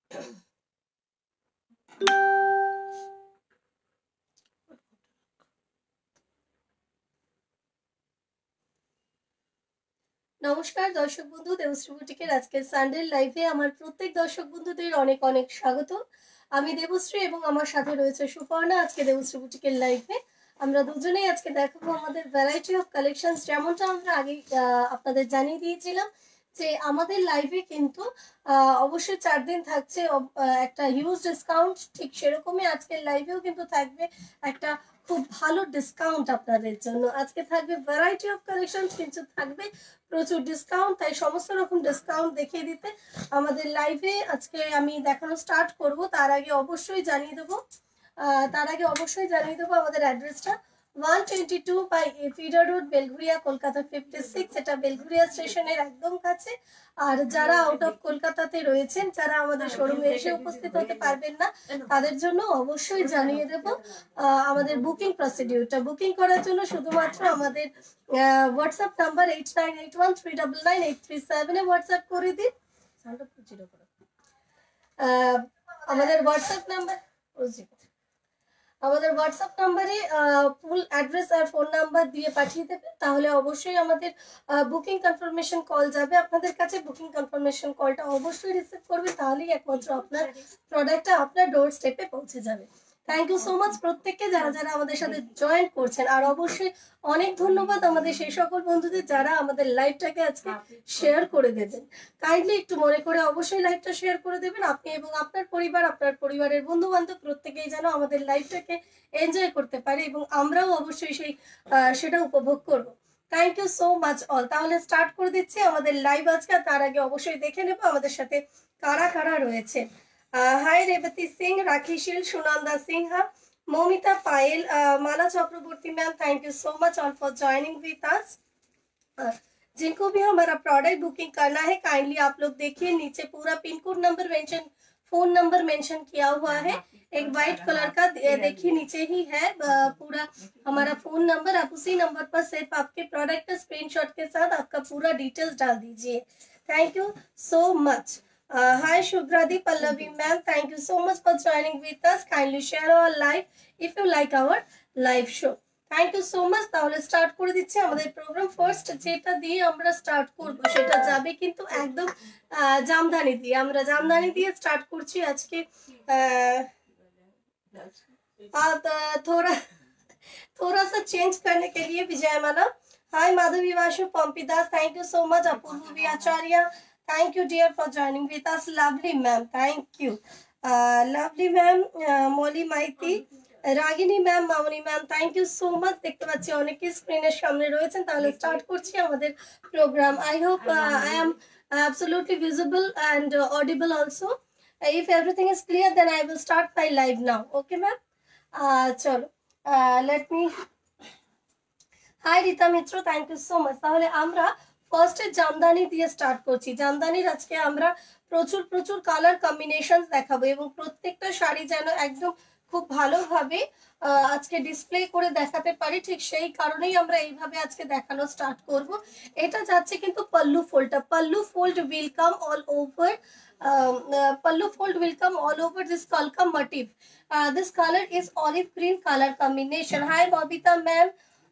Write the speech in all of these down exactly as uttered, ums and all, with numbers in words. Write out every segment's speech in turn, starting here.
নমস্কার দর্শক বন্ধু, দেবশ্রী বুটিকের আজকে সানডে লাইভে আমার প্রত্যেক দর্শক বন্ধুদের অনেক অনেক স্বাগত। আমি দেবশ্রী এবং আমার সাথে রয়েছে সুপর্ণা। আজকে দেবশ্রী বুটিকের লাইভে আমরা দুজনেই আজকে দেখাবো আমাদের ভ্যারাইটি অফ কালেকশনস। যেমনটা আমরা আগে আপনাদের জানিয়ে দিয়েছিলাম যে আমাদের লাইভে কিন্তু অবশ্যই চার দিন থাকছে একটা হিউজ ডিসকাউন্ট, ঠিক সেরকমই আজকের লাইভেও কিন্তু থাকবে একটা খুব ভালো ডিসকাউন্ট আপনাদের জন্য। আজকে থাকবে ভ্যারাইটি অফ কালেকশনস, কিন্তু থাকবে প্রচুর ডিসকাউন্ট। তাই সমস্ত রকম ডিসকাউন্ট দেখিয়ে দিতে আমাদের লাইভে আজকে আমি দেখানো স্টার্ট করব। তার আগে অবশ্যই জানিয়ে দেবো তার আগে অবশ্যই জানিয়ে দেবো আমাদের অ্যাড্রেসটা one twenty two by feeder road, Belgharia, Kolkata fifty six. এটা বেলঘুরিয়া স্টেশনের একদম কাছে। আর যারা আউট অফ কলকাতাতে রয়েছেন, যারা আমাদের শোরুমে এসে উপস্থিত হতে পারবেন না, তাদের জন্য অবশ্যই জানিয়ে দেব আমাদের বুকিং প্রসিডিউরটা। বুকিং করার জন্য শুধুমাত্র আমাদের WhatsApp number eight nine eight one three double nine eight three সেভেনে হোয়াটসঅ্যাপ করে দিন। আমাদের হোয়াটসঅ্যাপ নাম্বার আমাদের হোয়াটসঅ্যাপ নাম্বারে ফুল অ্যাড্রেস আর ফোন নাম্বার দিয়ে পাঠিয়ে দেবেন, তাহলে অবশ্যই আমাদের বুকিং কনফার্মেশন কল যাবে আপনাদের কাছে। বুকিং কনফার্মেশন কলটা অবশ্যই রিসিভ করবে, তাহলেই একমাত্র আপনার প্রোডাক্টটা আপনার ডোর স্টেপে পৌঁছে যাবে। থ্যাংক ইউ সো মাচ প্রত্যেককে যারা যারা আমাদের সাথে জয়েন করছেন। আর অবশ্যই অনেক ধন্যবাদ আমাদের সেই সকল বন্ধুদের যারা আমাদের লাইভটাকে আজকে শেয়ার করে দেবেন। কাইন্ডলি একটু মনে করে অবশ্যই লাইভটা শেয়ার করে দেবেন। আপনি এবং আপনার পরিবার, আপনার পরিবারের বন্ধু বান্ধব প্রত্যেকেই যেন আমাদের লাইভটাকে এনজয় করতে পারে এবং আমরাও অবশ্যই সেই সেটা উপভোগ করব। Thank you so much all. তাহলে স্টার্ট করে দিচ্ছি আমাদের লাইভ আজকে। তার আগে অবশ্যই দেখে নেব আমাদের সাথে কারা কারা রয়েছে। High Revathi Singh, Rakhi Sheel, Sunanda Sinha, Mamita Payel, Mala Chakraborty ma'am, thank you so much all for joining with us. जिनको भी हमारा प्रोडक्ट बुकिंग करना है काइंडली आप लोग देखिए, नीचे पूरा pin code number mention, phone number mention किया हुआ है। एक व्हाइट कलर का देखिए नीचे ही है पूरा हमारा फोन नंबर। आप उसी नंबर पर सिर्फ आपके प्रोडक्ट का स्क्रीनशॉट के साथ आपका पूरा डिटेल्स डाल दीजिए। Thank you so much. Uh, hi Shubhradi Pallavi ma'am, thank you so much for joining with us. Kindly share our live if you like our live show. Thank you so much. তাহলে start করে দিচ্ছি আমাদের programme. First যেটা দিয়ে আমরা start করব সেটা যাবে কিন্তু একদম জামদানি দিয়ে। আমরা জামদানি দিয়ে স্টার্ট করছি আজকে। थोड़ा थोड़ा सा चेंज करने के लिए Vijay Mala. Hi Madhavi Vashu Pampidas, thank you so much. Apurvi Acharya, thank you dear for joining with us. Lovely ma'am, thank you. uh, lovely ma'am, uh, Molly Maiti, Ragini ma'am, Mamoni ma'am, thank you so much. দেখতে পাচ্ছি অনেকেই স্ক্রিনের সামনে রয়েছেন। তাহলে স্টার্ট করছি আমাদের programme. I hope I am absolutely visible and uh, audible also. Uh, if everything is clear, then I will start my live now. Okay ma'am? uh, চলো uh, let me. Hi Rita Mitra, thank you so much. তাহলে আমরা ফার্স্টে জামদানি দিয়ে start করছি। জামদানির আজকে আমরা প্রচুর প্রচুর কালার কম্বিনেশন দেখাবো এবং প্রত্যেকটা শাড়ি যেন একদম খুব ভালোভাবে আজকে ডিসপ্লে করে দেখাতে পারি, ঠিক সেই কারণেই আমরা এইভাবে আজকে দেখানো স্টার্ট করব। এটা যাচ্ছে কিন্তু পাল্লু ফোল্ডটা। Pallu fold will come all over, pallu fold will come all over this কলকা motif. This colour is olive green colour combination. Hi Babita ma'am,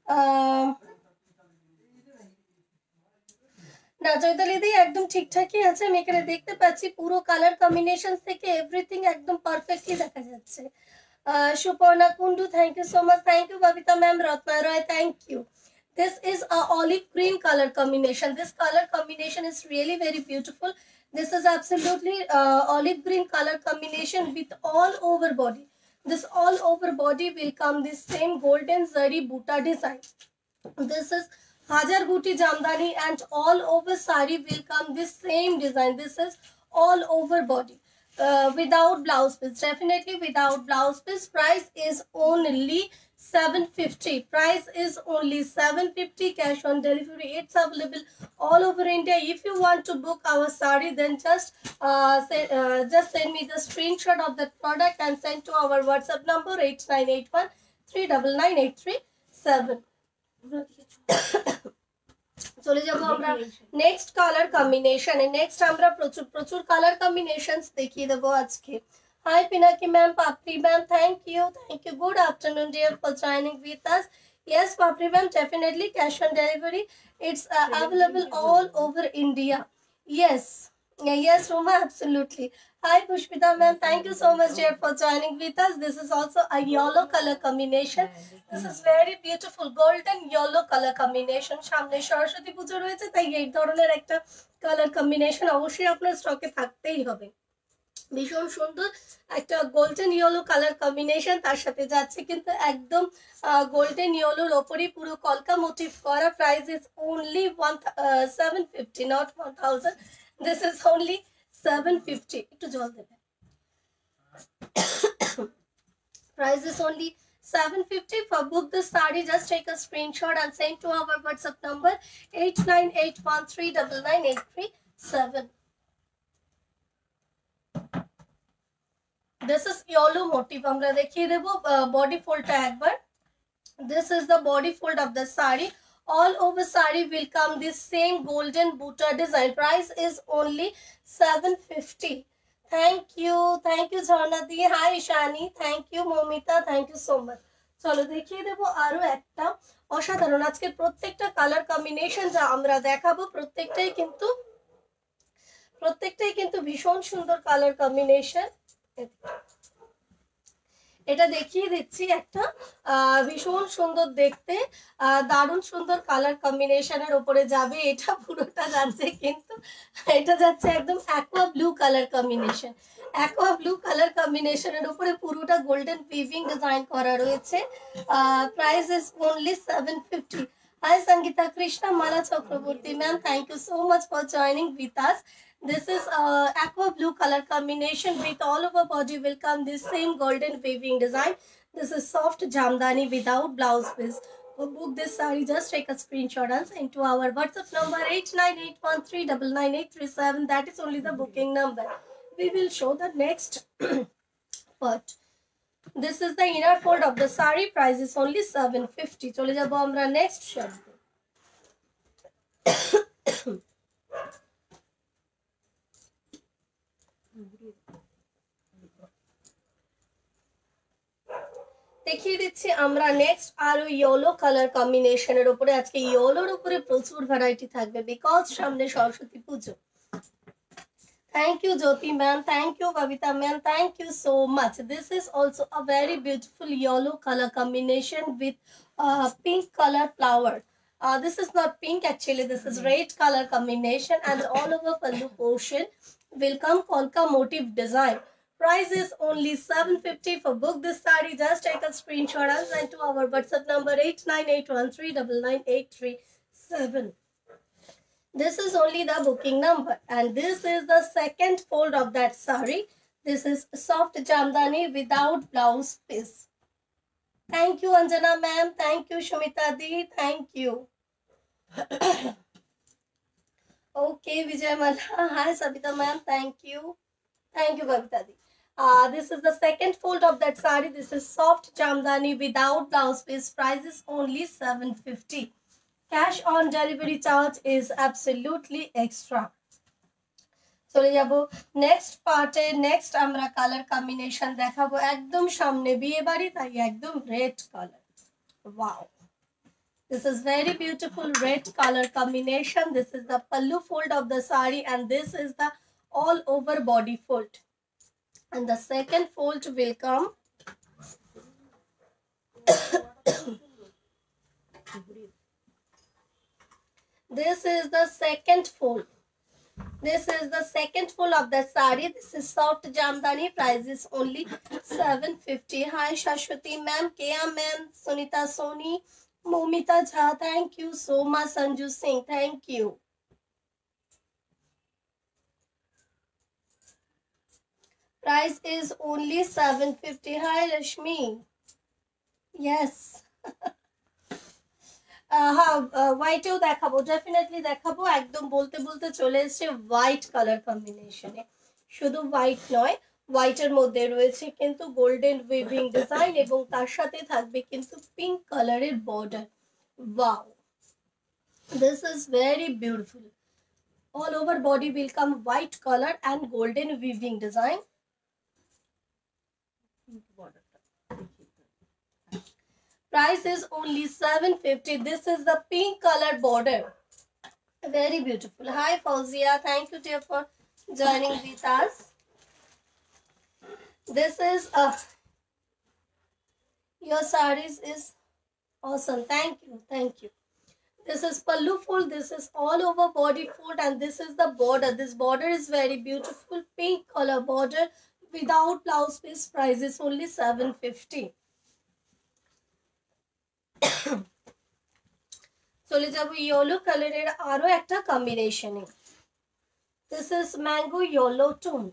না চৈতালি দি একদম ঠিকঠাকই আছে। আমি এখানে দেখতে পাচ্ছি পুরো কালার কম্বিনেশন থেকে এভরিথিং একদম পারফেক্টলি দেখা যাচ্ছে। Suparna Kundu, thank you so much. Thank you Babita ma'am. Ratna Roy, thank you. This is a olive green color combination. This color combination is really very beautiful. This is absolutely uh, olive green color combination with all over body. This all over body will come this same golden zari buta design. This is Hajar Booty Jamdani and all over sari will come this same design. This is all over body uh, without blouse piece. Definitely without blouse piece. Price is only seven fifty. Price is only seven fifty. Cash on delivery. It's available all over India. If you want to book our sari, then just uh, say, uh, just send me the screenshot of that product and send to our WhatsApp number eight nine eight one three nine nine eight three seven. চলে যাব আমরা next colour কম্বিনেশনে। Next আমরা প্রচুর প্রচুর colour combinations দেখিয়ে দেবো আজকে। Hi Pinaki ma'am, Papri ma'am, thank you, thank you. Good afternoon dear for joining with us. Yes Papri ma'am, definitely cash on delivery. It's uh, available all over India. Yes, yeah, yes Roma, absolutely. Hi Pushpita ma'am, thank you so much dear for joining with us. This is also a yellow color combination. This is very beautiful golden yellow color combination. সামনে সরস্বতী পুজো রয়েছে, তাই এই ধরনের একটা colour combination অবশ্যই আপনার স্টকে থাকতেই হবে। ভীষণ সুন্দর একটা গোল্ডেন ইয়েলো কালার কম্বিনেশন, তার সাথে যাচ্ছে কিন্তু একদম গোল্ডেন ইয়েলোর ওপরই পুরো কলকা মোটিভ করা। Price is only one seven fifty, not one thousand. This is only seven fifty. একটু জল দেবে। Price is only seven fifty. For book this saree, just take a screenshot and send to our WhatsApp number eight nine eight one three nine nine eight three seven. This is yellow motif. আমরা দেখিয়ে দেব body fold টা একবার। This is the body fold of the saree. All over saree will come this same golden butta design. Price is only seven fifty. Thank you, thank you Janadi. Hi Ishani, thank you Momita, thank you so much. চলো দেখিয়ে দেব আরো একটা অসাধারণ। আজকে প্রত্যেকটা colour combination যা আমরা দেখাবো প্রত্যেকটাই কিন্তু প্রত্যেকটাই কিন্তু ভীষণ সুন্দর কালার কম্বিনেশন। এটা দেখিয়ে দিচ্ছি একটা ভীষণ সুন্দর দেখতে দারুণ সুন্দর কালার কম্বিনেশনের উপরে যাবে। এটা পুরোটা যাচ্ছে কিন্তু এটা যাচ্ছে একদম aqua blue colour combination. Aqua blue colour কম্বিনেশনের উপরে পুরোটা গোল্ডেন উইভিং ডিজাইন করা রয়েছে। Price is only seven fifty. Hi Sangeeta Krishna Mala Chakraborty ma'am, thank you so much for joining with us. This is uh, aqua blue color combination with all over body will come this same golden weaving design. This is soft jamdani without blouse piece. For book this saree, just take a screenshot and send to our WhatsApp number eight nine eight one three nine nine eight three seven. That is only the booking number. We will show the next part. This is the inner fold of the saree. Price is only seven fifty. চলে যাব আমরা next shade. দেখিয়ে দিচ্ছি আমরা next আরো yellow colour কম্বিনেশনের উপরে। আজকে ইয়েলোর উপরে প্রচুর ভ্যারাইটি থাকবে বিকজ সামনে সরস্বতী পুজো। Thank you Jyoti ma'am, thank you Kavita ma'am, thank you so much. This is also a very beautiful yellow color combination with uh, pink color flower. Uh, this is not pink actually, this is red color combination and all over pallu portion will come kolka motif design. Price is only seven fifty. For book this saree, just take a screenshot and send to our WhatsApp number eight nine eight one three nine nine eight three seven. This is only the booking number and this is the second fold of that saree. This is soft jamdani without blouse piece. Thank you Anjana ma'am, thank you Shumita di, thank you. Okay Vijay Malla, hi Sabita ma'am, thank you, thank you Kavita di. Uh, this is the second fold of that saree. This is soft jamdani without blouse piece. Price is only seven fifty. Cash on delivery charge is absolutely extra. চলে যাব next পার্টে। Next আমরা colour combination দেখাবো একদম সামনে বিয়ে বাড়ি, তাই একদম red colour. Wow, this is very beautiful red color combination. This is the pallu fold of the saree and this is the all over body fold. And the second fold will come this is the second fold. This is the second fold of the saree. This is soft jamdani. Price is only seven fifty. Hi Shashwati ma'am, Kea ma'am, Sunita Soni, Momita Jha, thank you so much. Sanju Singh, thank you. Price is only seven fifty. Hi Rashmi. Yes. হ্যাঁ হোয়াইটেও দেখাবো, definitely দেখাবো। একদম বলতে বলতে চলে এসছে white colour কম্বিনেশনে। শুধু হোয়াইট নয়, হোয়াইটের মধ্যে রয়েছে কিন্তু গোল্ডেন উইভিং ডিজাইন এবং তার সাথে থাকবে কিন্তু পিঙ্ক কালারের border. Wow, This is very beautiful. All over body will come white color and golden weaving design. Price is only seven fifty. This is the pink color border. Very beautiful. Hi Fauzia, thank you dear for joining with us. This is a your sarees is awesome. Thank you, thank you. This is pallu fold. This is all over body fold, and this is the border. This border is very beautiful, pink color border without blouse piece. Price is only seven fifty. চলে যাব yellow কালারের আরো একটা কম্বিনেশনে। This is mango yellow tone.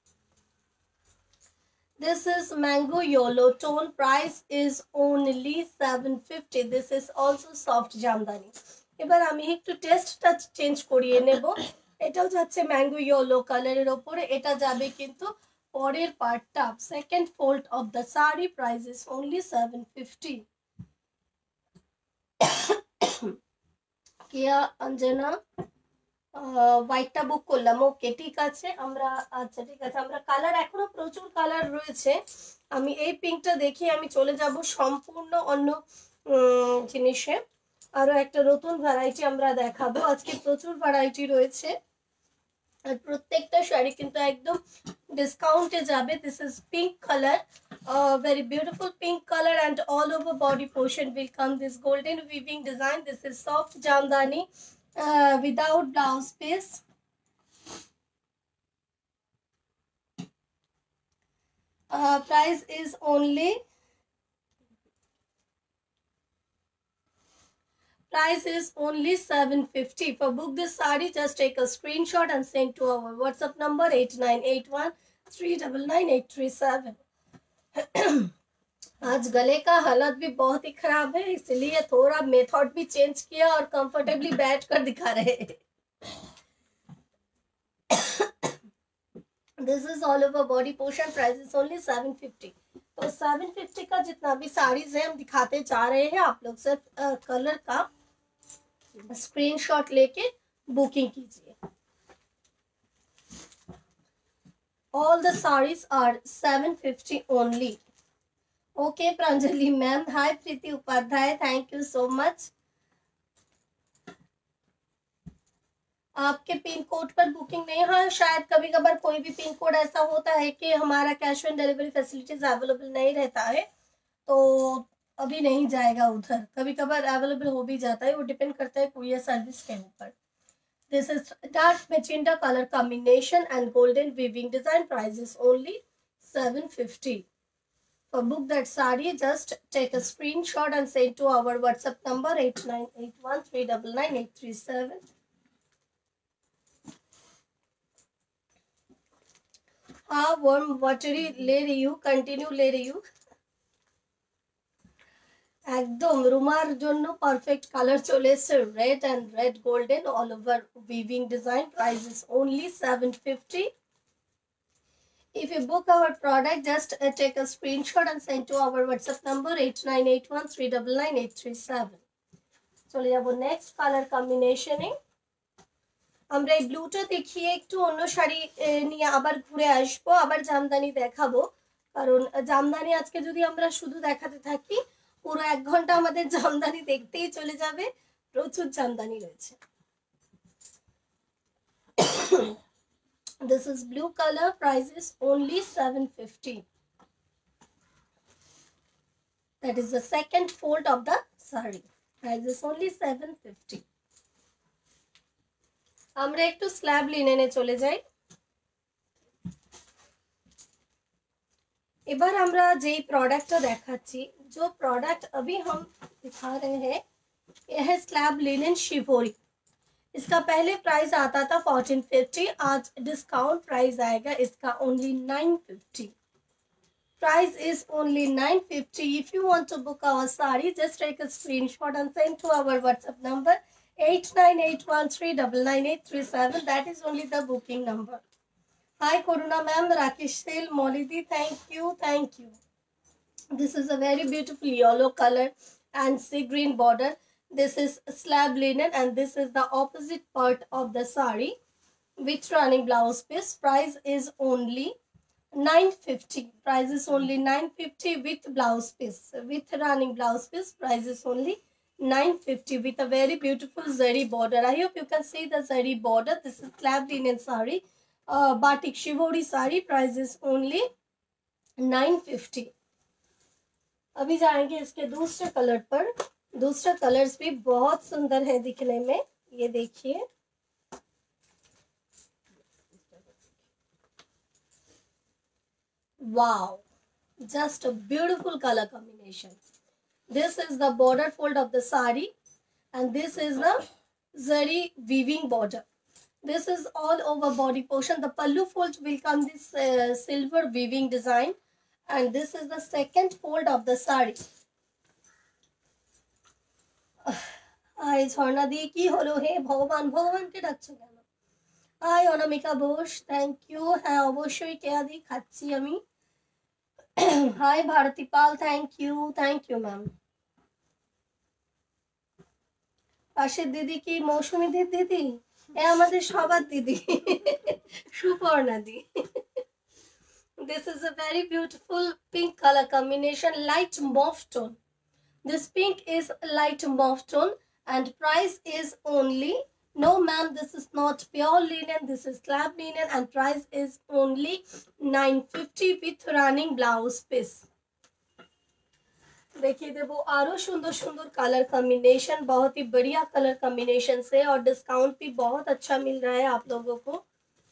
This is mango yellow tone. Price is only seven fifty. This is also soft Jamdani. এবার আমি একটু টেস্টটা চেঞ্জ করিয়ে নেব। এটাও যাচ্ছে ম্যাঙ্গো ইয়েলো কালারের উপরে, এটা যাবে কিন্তু পরের পার্টটা second fold of the sari. Price is only seven fifty. কিয়া অঞ্জনা হোয়াইটটা বুক করলাম, ওকে ঠিক আছে। আমরা আচ্ছা ঠিক আছে, আমরা কালার এখনো প্রচুর কালার রয়েছে। আমি এই পিঙ্কটা দেখি, আমি চলে যাব সম্পূর্ণ অন্য জিনিসে। আরো একটা নতুন ভ্যারাইটি আমরা দেখাবো। আজকে প্রচুর ভ্যারাইটি রয়েছে আর প্রত্যেকটা শাড়ি কিন্তু একদম ডিসকাউন্টে যাবে। This is pink colour, very beautiful pink color, and all over body portion will come this golden weaving design. This is soft jamdani uh, without blouse piece. Uh, price is only price is only seven fifty. For book this saree, just take a screenshot and send to our WhatsApp number eight nine eight one three nine nine eight three seven. आज गले का हालत भी बहुत ही खराब है, इसलिए थोड़ा मेथड भी चेंज किया और कंफर्टेबली बैठ कर दिखा रहे हैं। This is all over body portion. Price is only seven fifty. तो seven fifty का जितना भी साड़ीज है हम दिखाते जा रहे हैं। आप लोग सिर्फ कलर का स्क्रीनशॉट लेके बुकिंग कीजिए। All the sarees are seven fifty only. Okay, Pranjali ma'am. Hi, Preeti Upadhyay. Thank you so much. आपके पिन कोड पर बुकिंग नहीं, हाँ शायद कभी कभार कोई भी पिन कोड ऐसा होता है कि हमारा cash on delivery facilities available नहीं रहता है, तो अभी नहीं जाएगा उधर। कभी कभार अवेलेबल हो भी जाता है, वो डिपेंड करता है कुरियर सर्विस के ऊपर। This is dark magenta color combination and golden weaving design. Price is only seven fifty. For book that saree, just take a screenshot and send to our WhatsApp number eight nine eight one three nine nine eight three seven. हाँ warm watery ले रही हूँ, continue ले रही हूँ। একদম রুমার জন্য পারফেক্ট কালার চলে এসেছে, red and red golden all over weaving design. Price is only seven fifty. If you book our product, just uh, take a screenshot and send to our WhatsApp number eight nine eight one three nine nine eight three seven. চলে যাব next colour কম্বিনেশনে। আমরা এই ব্লুটা দেখিয়ে একটু অন্য শাড়ি নিয়ে আবার ঘুরে আসবো, আবার জামদানি দেখাবো। কারণ জামদানি আজকে যদি আমরা শুধু দেখাতে থাকি পুরো এক ঘন্টা আমাদের জামদানি দেখতেই চলে যাবে, প্রচুর জামদানি রয়েছে। This is blue color. Price is only seven fifty. That is the second fold of the saree. Price is only seven fifty. আমরা একটু স্ল্যাব লিনেনে চলে যাই। এবার আমরা যেই প্রোডাক্টটা দেখাচ্ছি, जो प्रोडक्ट अभी हम दिखा रहे हैं यह है स्लैब लिनन शिवोरी। इसका पहले प्राइस आता था fourteen fifty, आज डिस्काउंट प्राइस आएगा इसका only nine fifty. Price is only nine fifty. If you want to book our saree, just take a screenshot and send to our WhatsApp number eight nine eight one three nine nine eight three seven. That is only the booking number. Hi Koruna ma'am, Rakesh Sel, Molidi, thank you, thank you. This is a very beautiful yellow color and sea green border This is slab linen and this is the opposite part of the sari with running blouse piece. Price is only nine fifty. Price is only nine fifty with blouse piece. With running blouse piece, price is only nine fifty with a very beautiful zari border. I hope you can see the zari border. This is slab linen sari. Uh, batik shivori sari. Price is only nine fifty. अभी जाएंगे इसके दूसरे colour पर. दूसरा colours भी बहुत सुंदर है दिखने में. ये देखिए, wow, just a beautiful color combination. This is the border fold of the sari and this is the zari weaving border. This is all over body portion. The pallu fold will come this uh, silver weaving design and this is the second fold of the sari. Hi Zharna di ki holo he bhagwan bhagwan ke ডাকছো কেন? Hi Anamika Bosch, thank you. হ্যাঁ অবশ্যই কেয়া দি খাচ্ছি আমি. Hi Bharati Pal, thank you, thank you ma'am. পাশের দিদি কি মৌসুমী দি দিদি? এ আমাদের সবার দিদি, সুপর্ণা দি. This is a very beautiful pink color combination, light mauve tone. This pink is light mauve tone and price is only, no ma'am, this is not pure linen, this is slab linen and price is only nine fifty with running blouse piece. देखिए देवो आरो सुंदर सुंदर colour combination, बहुत ही बढ़िया colour combination से और discount भी बहुत अच्छा मिल रहा है आप लोगों को.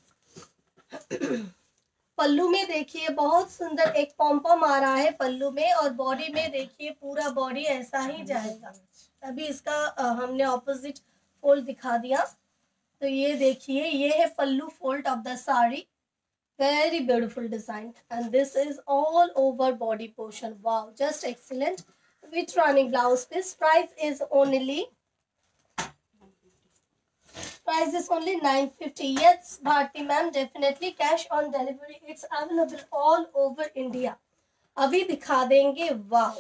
पल्लू में देखिए बहुत सुंदर एक पॉम्पम आ रहा है पल्लू में और बॉडी में देखिए पूरा बॉडी ऐसा ही जाएगा. अभी इसका आ, हमने ऑपोजिट फोल्ड दिखा दिया. तो ये देखिए ये है pallu fold of the sari. Very beautiful design and this is all over body portion. Wow, just excellent with running blouse piece. Price is only price is only nine fifty. Yes Bharti ma'am, definitely cash on delivery, it's available all over India. अभी दिखा देंगे. Wow,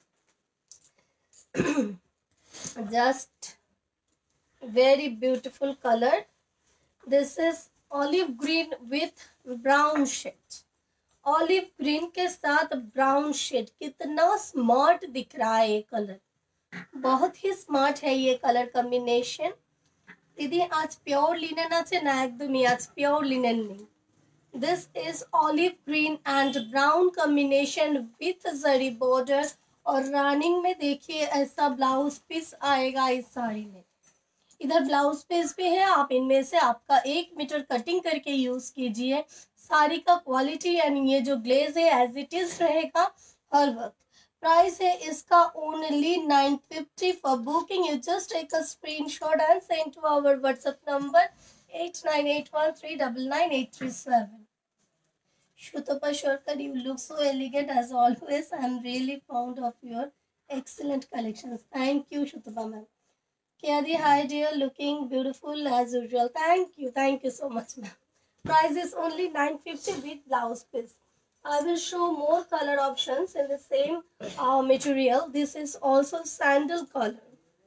just very beautiful color. This is olive green with brown shade. Olive green के साथ brown shade. कितना smart दिख रहा है ये कलर, बहुत ही स्मार्ट है ये कलर कॉम्बिनेशन. दीदी आज प्योर लिनन আছে না? একদমই आज प्योर लिनन नहीं. This is olive green and brown combination with zari border और रनिंग में देखिए ऐसा ब्लाउज पीस आएगा इस साड़ी में. इधर ब्लाउज पीस भी है, आप इनमें से आपका एक मीटर कटिंग करके यूज कीजिए. साड़ी का क्वालिटी यानी ये जो ग्लेज है एज इट इज रहेगा हर वक्त. प्राइस है इसका only nine fifty. For booking you just take a screenshot and send to our WhatsApp number eight nine eight one three nine nine eight three seven. Shutapa Sharkar, you look so elegant as always. I am really fond of your excellent collections. Thank you Shutapa ma'am. Kyadi, hi dear, looking beautiful as usual. Thank you, thank you so much ma'am. Price is only nine fifty with blouse piece. I will show more color options in the same uh, material. This is also sandal color.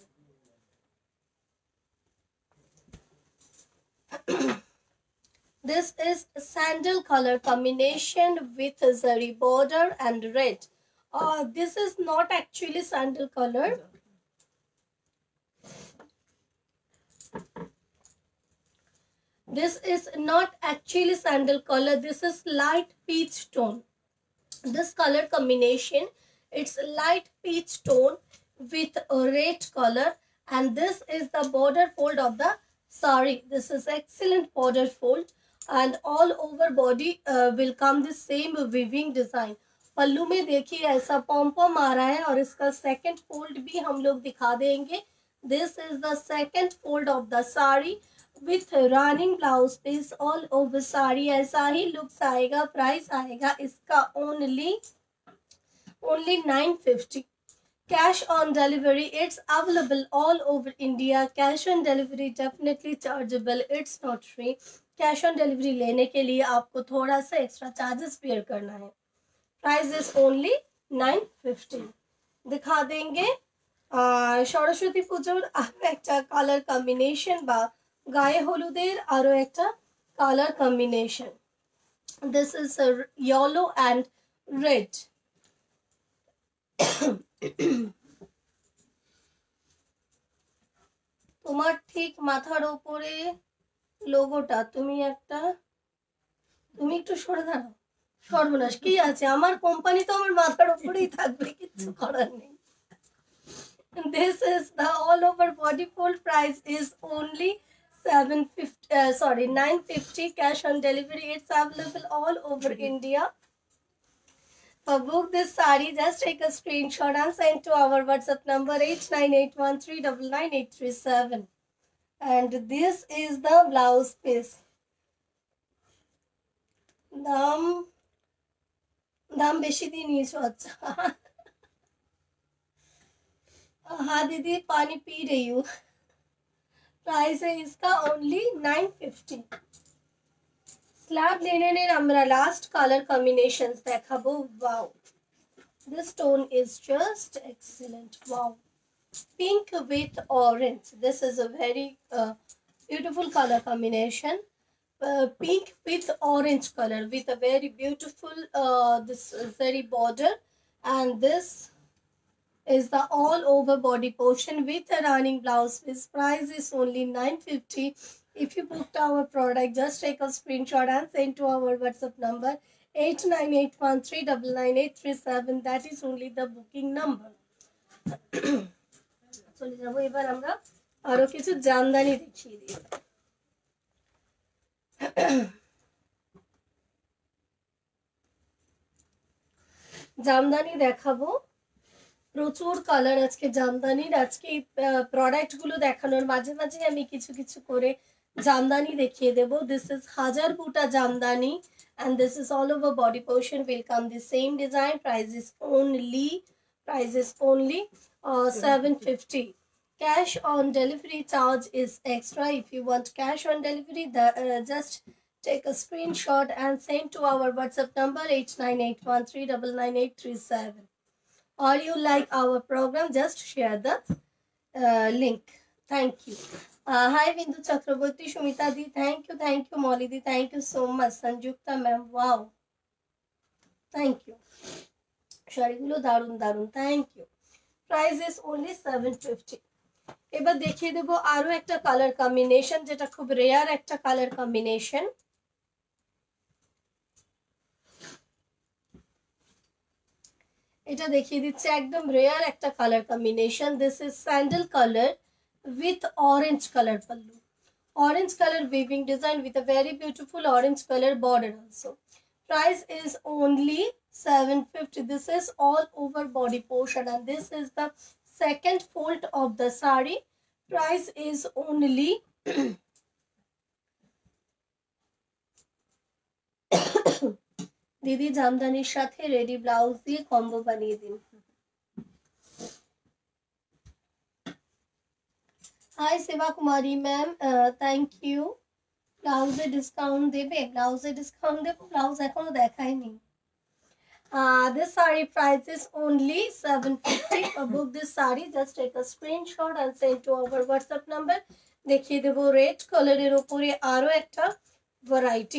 This is sandal color combination with zari border and red. Uh, this is not actually sandal color. This is not actually sandal color. This is light peach tone. This color combination, it's light peach tone with a red color and this is the border fold of the sari. This is excellent border fold and all over body uh, will come the same weaving design. Pallu में देखिए ऐसा पॉम पॉम आ रहा है और इसका second fold भी हम लोग दिखा देंगे. This is the second fold of the sari with running blouse piece all over sari. ऐसा ही looks आएगा. प्राइस आएगा इसका only only nine fifty. Cash on delivery, it's available all over India. Cash on delivery definitely chargeable. It's not free. Cash on delivery लेने के लिए आपको थोड़ा सा एक्स्ट्रा चार्जेस पेयर करना है. Price is only nine fifty. दिखा देंगे আর সরস্বতী পুজোর আরো একটা কালার কম্বিনেশন বা গায়ে হলুদের আরো একটা colour combination. This is yellow and red. তোমার ঠিক মাথার উপরে লোগোটা, তুমি একটা তুমি একটু সরে দাঁড়াও। সর্বনাশ, কি আছে, আমার কোম্পানি তো আমার মাথার উপরেই থাকবে, কিছু করার নেই। This is the all over body full price is only seven fifty, uh, sorry, nine fifty cash on delivery. It's available all over India. For book this sari, just take a screenshot and send to our WhatsApp number eight nine eight one three nine nine eight three seven. And this is the blouse piece. দাম দাম বেশি দিয়ে নিয়েছো, আচ্ছা। हाँ दीदी पानी P रही हूँ। प्राइस है इसका ओनली नाइन फिफ्टी। स्लैब लेने আমরা লাস্ট কালার কম্বিনেশনস দেখাবো। Wow, this tone is just excellent. Wow, pink with orange, this is a very uh, beautiful color combination. Uh, pink with orange color with a very beautiful uh, this very border, and this is the all over body portion with a running blouse. This price is only nine fifty. If you booked our product, just take a screenshot and send to our WhatsApp number eight nine eight one three nine nine eight three seven. That is only the booking number. চলে যাব এবার আমরা আরো কিছু জামদানি দেখিয়ে দিই। জামদানি দেখাবো, প্রচুর কালার আজকে জামদানির। আজকে প্রোডাক্ট গুলো দেখানোর মাঝে মাঝে আমি কিছু কিছু করে জামদানি দেখিয়ে দেব। দিস ইজ হাজার বুটা Jamdani and this is all over body portion will come the same design. Price is only price is only uh, seven fifty. Cash on delivery charge is extra. If you want cash on delivery, the, uh, just take a screenshot and send to our WhatsApp number eight nine eight one three nine nine eight three seven. Or you like our program, just share the uh, link. Thank you. Uh, hi Bindu Chakraborty, Shumita di, thank you, thank you Molly di, thank you so much. Sanjukta ma'am, wow, thank you. শাড়িগুলো দারুন দারুন, thank you. Price is only seven fifty. এবার দেখিয়ে দেব আরো একটা colour combination, যেটা খুব rare একটা কালার কম্বিনেশন। এটা দেখিয়ে দিচ্ছে একদম রেয়ার একটা colour combination. This is sandal colour with orange color pallu, orange color weaving design with a very beautiful orange color border also. Price is only seven fifty. This is all over body portion and this is the second fold of the sari. Price is only দিদি জামদানির সাথে ready blouse দিয়ে combo বানিয়ে দিন। Hi Seva Kumari ma'am, uh, thank you. Blouse discount দেবে? Blouse discount দেব? Blouse এখনো দেখাইনি। Uh, this sari price is only seven fifty. For book this sari, just take a screenshot and send to our WhatsApp number. দেখিয়ে দেব red কালারের উপরে আরো একটা variety.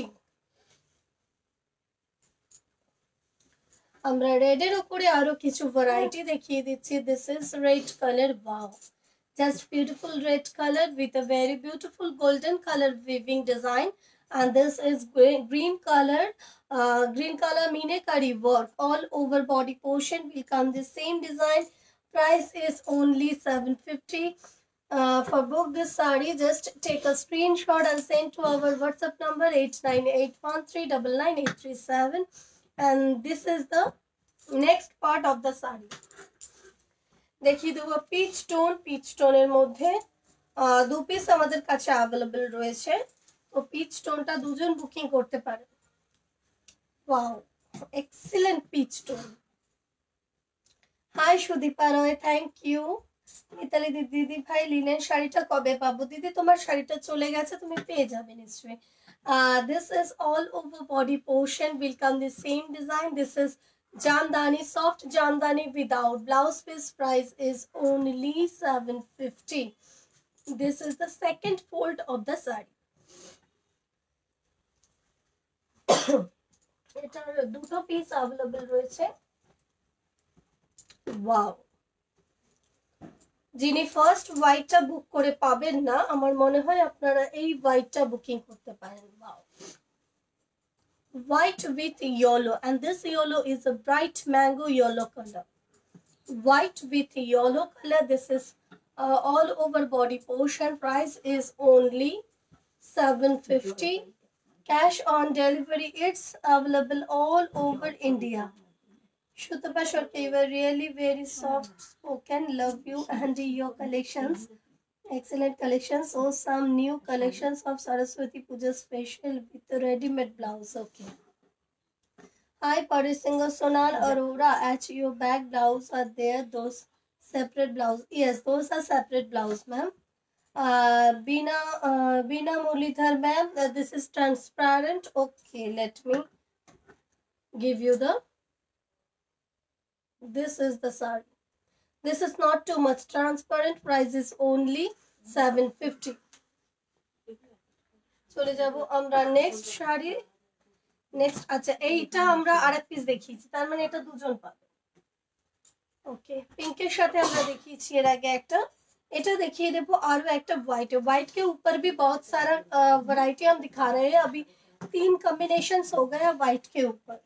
আমরা রেডের উপরে আরো কিছু ভ্যারাইটি দেখিয়ে দিচ্ছি। This is red color. Wow, just beautiful red color with a very beautiful golden color weaving design, and this is green color. Uh, green color meenakari work all over body portion will come the same design. Price is only seven fifty. Uh, for book this sari, just take a screenshot and send to our WhatsApp number eight nine eight one three nine nine eight three seven. And this is the next part of the sari. দেখিয়ে দেবো pitch tone. Pitch টোনের মধ্যে দু piece আমাদের কাছে available রয়েছে, তো pitch টোনটা দুজন বুকিং করতে পারে। Wow, excellent peach tone. Hi Sudipa Roy, thank you. Mitali দিদি, দিদি ভাই লিনেন শাড়িটা কবে পাবো? দিদি তোমার শাড়িটা চলে গেছে, তুমি পেয়ে যাবে নিশ্চয়ই। Uh, this is all over body portion will come the same design. This is Jamdani, soft Jamdani without blouse piece, price is only seven fifty. This is the second fold of the saree. এটার দুটো piece available রয়েছে। Wow, যিনি first হোয়াইটটা book করে পাবেন না, আমার মনে হয় আপনারা এই হোয়াইটটা বুকিং করতে পারেন। Wow, white with yellow, and this yellow is a bright mango yellow color. White with yellow color. This is uh, all over body portion. Price is only seven fifty. Cash on delivery, it's available all over India. Shutapa Shorke, you were really very soft spoken. Love you and your collections. Excellent collections. So some new collections of Saraswati Puja special with the ready-made blouse. Okay. Hi, Parisinger Sonal Aurora. At your back blouse are there those separate blouse? Yes, those are separate blouse, ma'am. Uh, Bina uh, Bina Muralidhar, ma'am. Uh, this is transparent. Okay, let me give you the. This is the saree. This is not too much transparent. Price is only seven fifty. চলে যাব আমরা next sari. Next আচ্ছা, এইটা আমরা আরেক piece দেখিয়েছি, তার মানে এটা দুজন পাবে। ওকে, পিঙ্কের সাথে আমরা দেখিয়েছি এর আগে একটা, এটা देखिए देखो और एक व्हाइट है। व्हाइट के ऊपर भी बहुत सारा वैरायटी हम दिखा रहे हैं। अभी तीन कॉम्बिनेशंस हो गए व्हाइट के ऊपर।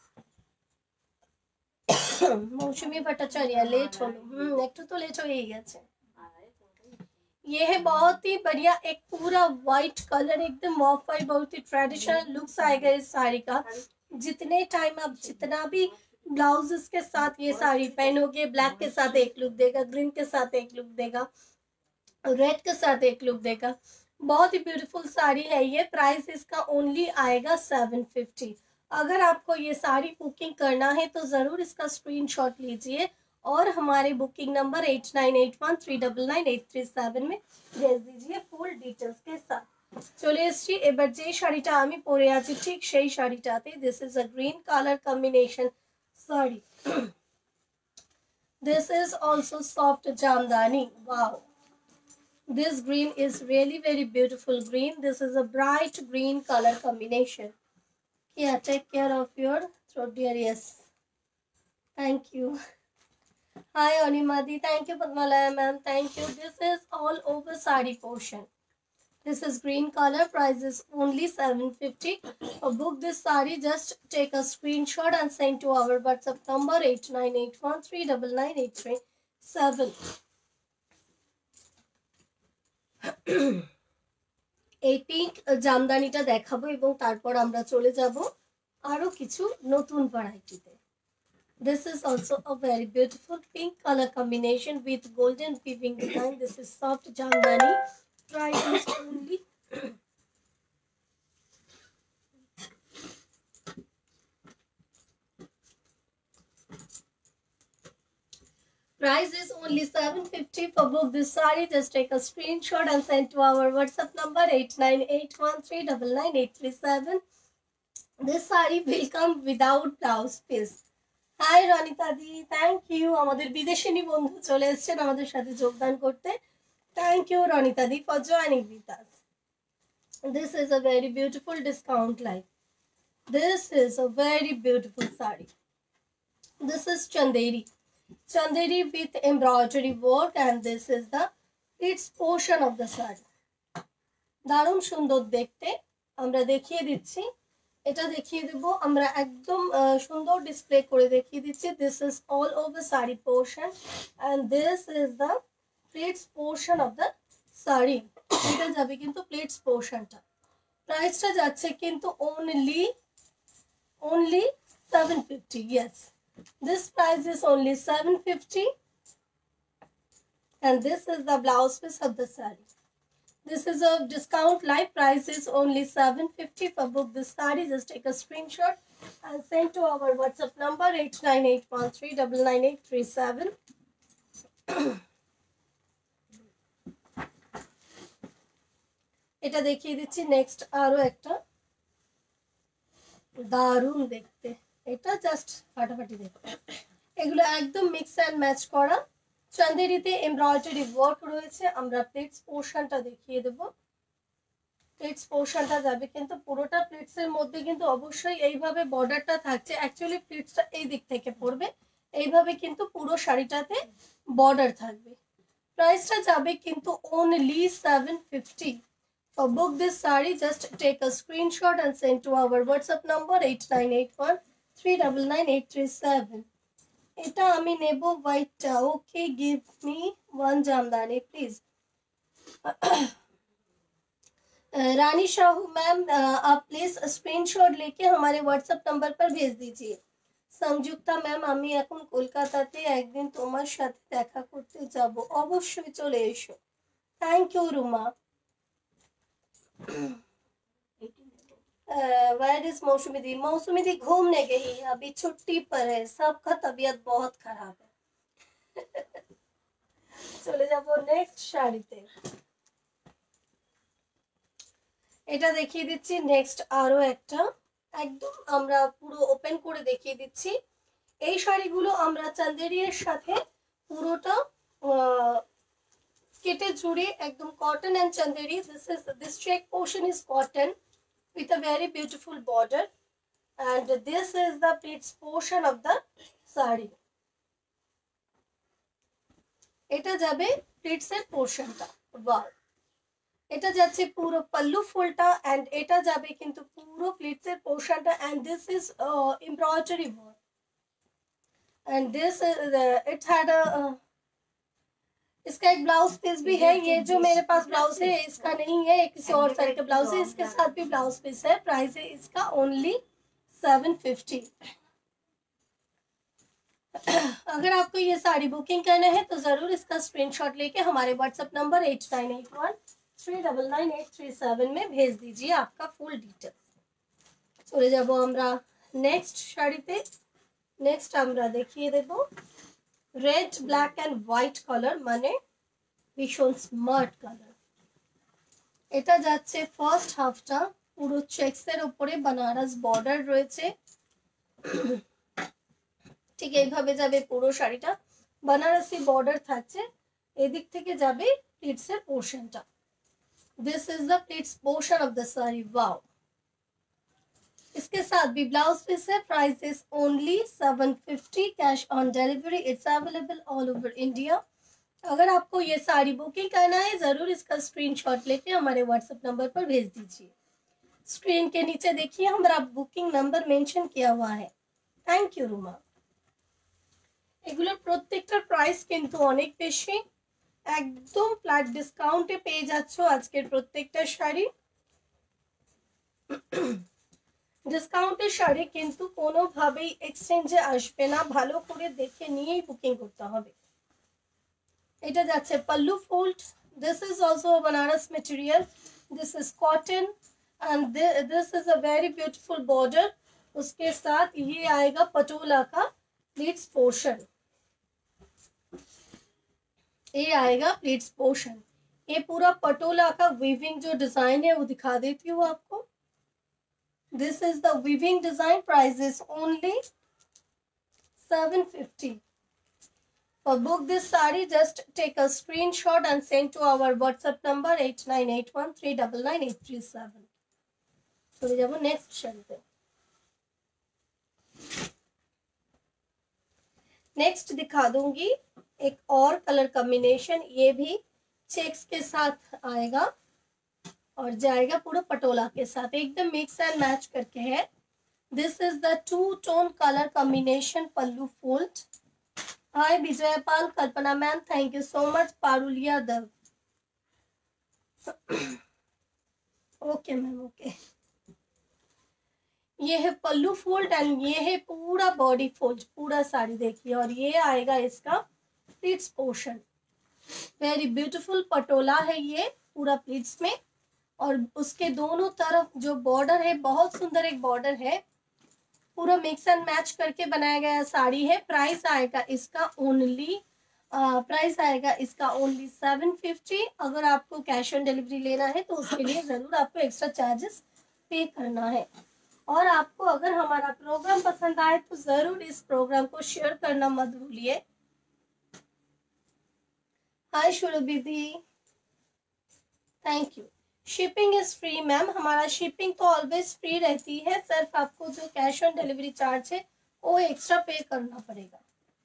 मौसमी भट्टाचार्य लेट হলো, হুম একটু তো লেট হয়ে গেছে। ये है बहुत ही बढ़िया, एक पूरा व्हाइट कलर एकदम ऑफ वाइट, बहुत ही ट्रेडिशनल लुक्स आएगा इस साड़ी का। जितने टाइम आप जितना भी ब्लाउज के साथ ये साड़ी पहनोगे, ब्लैक के साथ एक लुक देगा, ग्रीन के साथ एक लुक देगा, रेड के साथ एक लुक देगा। बहुत ही ब्यूटीफुल साड़ी है ये। प्राइस इसका ओनली आएगा सेवन फिफ्टी। अगर आपको ये साड़ी बुकिंग करना है तो जरूर इसका स्क्रीनशॉट लीजिए और हमारे booking number eight nine eight one three double nine eight three seven में भेज दीजिए फुल डिटेल्स के साथ। চলে এসেছি এবার যে শাড়িটা আমি পরে আছি ঠিক সেই শাড়িটাতে। This is a green colour combination saree. This is also soft jamdani. Wow, this green is really very beautiful green. This is a bright green color combination. Yeah, take care of your throat, dear. Yes, thank you. Hi Animadi, thank you Padmalaya ma'am, thank you. This is all over sari portion. This is green color. Price is only seven fifty. For book this saree, just take a screenshot and send to our WhatsApp number eight nine eight one three nine nine eight three seven. এই pink জামদানিটা দেখাবো এবং তারপর আমরা চলে যাব আরো কিছু নতুন ভ্যারাইটিতে। This is also a very beautiful pink color combination with golden weaving design. This is soft jamdani. Price is only price is only seven fifty. For book this saree, just take a screenshot and send to our WhatsApp number eight nine eight one three nine nine eight three seven. This saree will come without blouse piece. Hi Ranita di, thank you. আমাদের বিদেশিনী বন্ধু চলে এসেছেন আমাদের সাথে যোগদান করতে। Thank you Ranita di for joining with us. This is a very beautiful discount life. This is a very beautiful saree. This is Chanderi. Chanderi with embroidery work, and this is the its portion of the saree. দারুণ সুন্দর দেখতে। আমরা দেখিয়ে দিচ্ছি, এটা দেখিয়ে দেব আমরা একদম সুন্দর ডিসপ্লে করে দেখিয়ে দিচ্ছি। This is all over saree portion and this is the pleats portion of the sari. এটা যাবে কিন্তু প্লেটস পোর্শনটা। প্রাইসটা যাচ্ছে কিন্তু only only seven fifty. Yes, this price is only seven fifty and this is the blouse piece of the saree. This is a discount live. Price is only seven fifty. For book this saree, just take a screenshot and send to our WhatsApp number eight nine eight one three nine nine eight three seven. এটা দেখিয়ে দিচ্ছি next আরো একটা দারুণ দেখতে এটা just ফাটাফাটি দেখো, এগুলো একদম মিক্স অ্যান্ড ম্যাচ করা চান্দেরিতে এমব্রয়ডারি ওয়ার্ক রয়েছে। আমরা প্লেটস পোর্শনটা দেখিয়ে দেব। প্লেটস পোর্শনটা যাবে কিন্তু পুরোটা প্লেটসের মধ্যে কিন্তু অবশ্যই এইভাবে বর্ডারটা থাকছে। অ্যাকচুয়ালি প্লেটসটা এই দিক থেকে পড়বে, এইভাবে কিন্তু পুরো শাড়িটাতে বর্ডার থাকবে। প্রাইসটা যাবে কিন্তু only seven fifty. For book this saree, just take a screenshot and send to our WhatsApp number eight nine eight one three nine nine eight three seven. এটা আমি নেব হোয়াইটটা। Okay, give me one jamdani please. Rani Shahu ma'am, आप please screenshot लेके हमारे WhatsApp number पर भेज दीजिए। সংযুক্তা ম্যাম, আমি এখন কলকাতাতে, একদিন তোমার সাথে দেখা করতে যাব, অবশ্যই চলে এসো। Thank you Ruma. Where is Mousumi di? मौसमी दी घूमने गई है, अभी छुट्टी पर है, सबका तबीयत बहुत खराब है। চলে যাব নেক্সট শাড়িতে। এটা দেখিয়ে দিচ্ছি নেক্সট আরো একটা, একদম আমরা পুরো ওপেন করে দেখিয়ে দিচ্ছি। এই শাড়িগুলো আমরা চান্দেরির সাথে পুরোটা কেটে জুড়ে একদম cotton and Chanderi. This is this check portion is cotton with a very beautiful border, and this is the pleats portion of the saree. এটা যাবে প্লিটস এর পোর্শনটা। ওয়াও, এটা যাচ্ছে পুরো পাল্লু ফুলটা, এন্ড এটা যাবে কিন্তু পুরো প্লিটস এর পোর্শনটা। And this is embroidery work, and this it had a, इसका एक ब्लाउज पीस भी है। ये जो मेरे पास ब्लाउज है इसका नहीं है, एक किसी और साइड का ब्लाउज है, इसके साथ भी ब्लाउज पीस है। प्राइस है इसका ओनली सेवन फिफ्टी। अगर आपको ये साड़ी बुकिंग करना है तो जरूर इसका स्क्रीनशॉट लेके हमारे WhatsApp number eight nine eight one three nine nine eight three seven में भेज दीजिए आपका फुल डिटेल्स। चले जाबो আমরা नेक्स्ट শাড়িতে। नेक्स्ट আমরা দেখিয়ে দেব red black and white colour, মানে ভীষণ স্মার্ট কালার। এটা যাচ্ছে ফার্স্ট হাফটা পুরো চেকস এর উপরে বানারস বর্ডার রয়েছে, ঠিক এইভাবে যাবে পুরো শাড়িটা, বানারসি বর্ডার থাকছে। এদিক থেকে যাবে প্লিটস এর পোর্শনটা। This is the pleats portion of the sari. Wow, इसके साथ भी ब्लाउज पीस है। Price is only seven fifty, cash on delivery. It's available all over India. अगर आपको ये साड़ी बुकिंग करना है जरूर इसका स्क्रीनशॉट लेके हमारे व्हाट्सएप नंबर पर भेज दीजिए। स्क्रीन के नीचे देखिए हमारा बुकिंग नंबर मेंशन किया हुआ है। Thank you Ruma. এগুলোর প্রত্যেকটার প্রাইস কিন্তু অনেক বেশি, একদম ফ্ল্যাট ডিসকাউন্টে পেয়ে যাচ্ছ আজকের প্রত্যেকটা শাড়ি। ডিসকাউন্টের শাড়ি কিন্তু কোনোভাবেই এক্সচেঞ্জে আসবে না, ভালো করে দেখে নিয়েই বুকিং করতে হবে। এটা যাচ্ছে pallu fold. This is also a Banaras material. This is cotton and this is a very beautiful border. उसके साथ ये आएगा पटोला का प्लीट्स पोर्शन, ये आएगा प्लीट्स पोर्शन। ये पूरा पटोला का वीविंग जो डिजाइन है वो दिखा देती हूँ आपको। This is the weaving design. Price is only seven fifty. For book this saree, just take a screenshot and send to our WhatsApp number eight nine eight one three nine nine eight three seven. चले जाओ next शाड़ीते। Next दिखा दूंगी एक और colour combination, ये भी checks के साथ आएगा और जाएगा पूरा पटोला के साथ, एकदम मिक्स एंड मैच करके है। This is the two tone colour combination pallu fold. Hi Vijaypal, Kalpana ma'am, thank you so much. Parulia दव, ओके मैम, ओके। ये है पल्लू फोल्ड एंड ये है पूरा बॉडी फोल्ड, पूरा साड़ी देखिए। और ये आएगा इसका pleats portion. Very beautiful patola है ये पूरा प्लीट्स में, और उसके दोनों तरफ जो बॉर्डर है बहुत सुंदर एक बॉर्डर है, पूरा मिक्स एंड मैच करके बनाया गया साड़ी है। प्राइस आएगा इसका ओनली प्राइस आएगा इसका ओनली सेवन फिफ्टी। अगर आपको कैश ऑन डिलीवरी लेना है तो उसके लिए जरूर आपको एक्स्ट्रा चार्जेस पे करना है। और आपको अगर हमारा प्रोग्राम पसंद आए तो जरूर इस प्रोग्राम को शेयर करना मत भूलिए। Hi Surabhi di, thank you. Shipping is free ma'am, हमारा शिपिंग तो ऑलवेज फ्री रहती है, सिर्फ आपको जो कैश ऑन डिलीवरी चार्ज है वो एक्स्ट्रा पे करना पड़ेगा।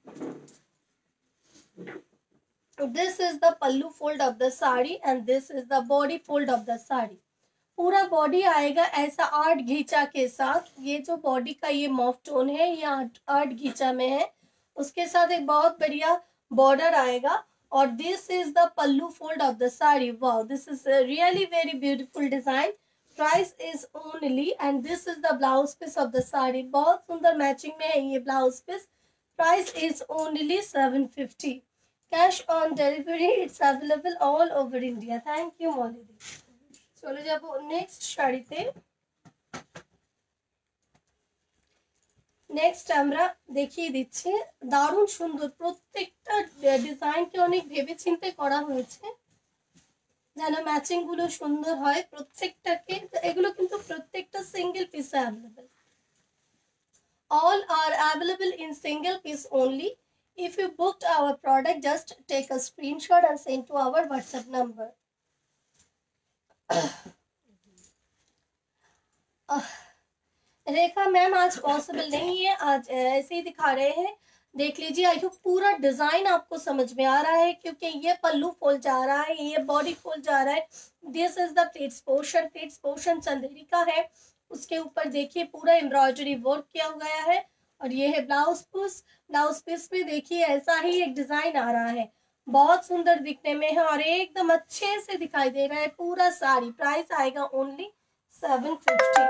This is the pallu fold of the sari and this is the body fold of the sari. पूरा बॉडी आएगा ऐसा आठ घीचा के साथ। ये जो बॉडी का ये मॉफ टोन है ये आठ आठ घीचा में है, उसके साथ एक बहुत बढ़िया बॉर्डर आएगा। और this is the pallu fold of the sari. Wow, this is really very beautiful design. Price is only and this is the blouse piece of the sari. बहुत सुंदर मैचिंग में है ये blouse piece. Price is only seven fifty. Cash on delivery it's available all over India. Thank you Mouli di. চলে যাব next শাড়িতে। Next আমরা দেখিয়ে দিচ্ছি, দারুণ সুন্দর, প্রত্যেকটা ডিজাইনকে অনেক ভেবে চিন্তে করা হয়েছে যেন ম্যাচিং গুলো সুন্দর হয় প্রত্যেকটাকে। এগুলো কিন্তু প্রত্যেকটা সিঙ্গেল পিসে available. All are available in single piece only. If you booked our product, just take a screenshot and send to our WhatsApp number. Rekha ma'am आज पॉसिबल नहीं है, आज ऐसे ही दिखा रहे हैं। देख लीजिए, आई होप पूरा डिजाइन आपको समझ में आ रहा है, क्योंकि ये पल्लू फोल्ड जा रहा है, ये बॉडी फोल्ड जा रहा है। This is the pleats portion. Pleats portion Chanderi का है, उसके ऊपर देखिए पूरा एम्ब्रॉयडरी वर्क किया गया है। और ये है ब्लाउज पीस। ब्लाउज पीस में देखिए ऐसा ही एक डिजाइन आ रहा है, बहुत सुंदर दिखने में है और एकदम अच्छे से दिखाई दे रहा है पूरा साड़ी। प्राइस आएगा ओनली सेवन फिफ्टी।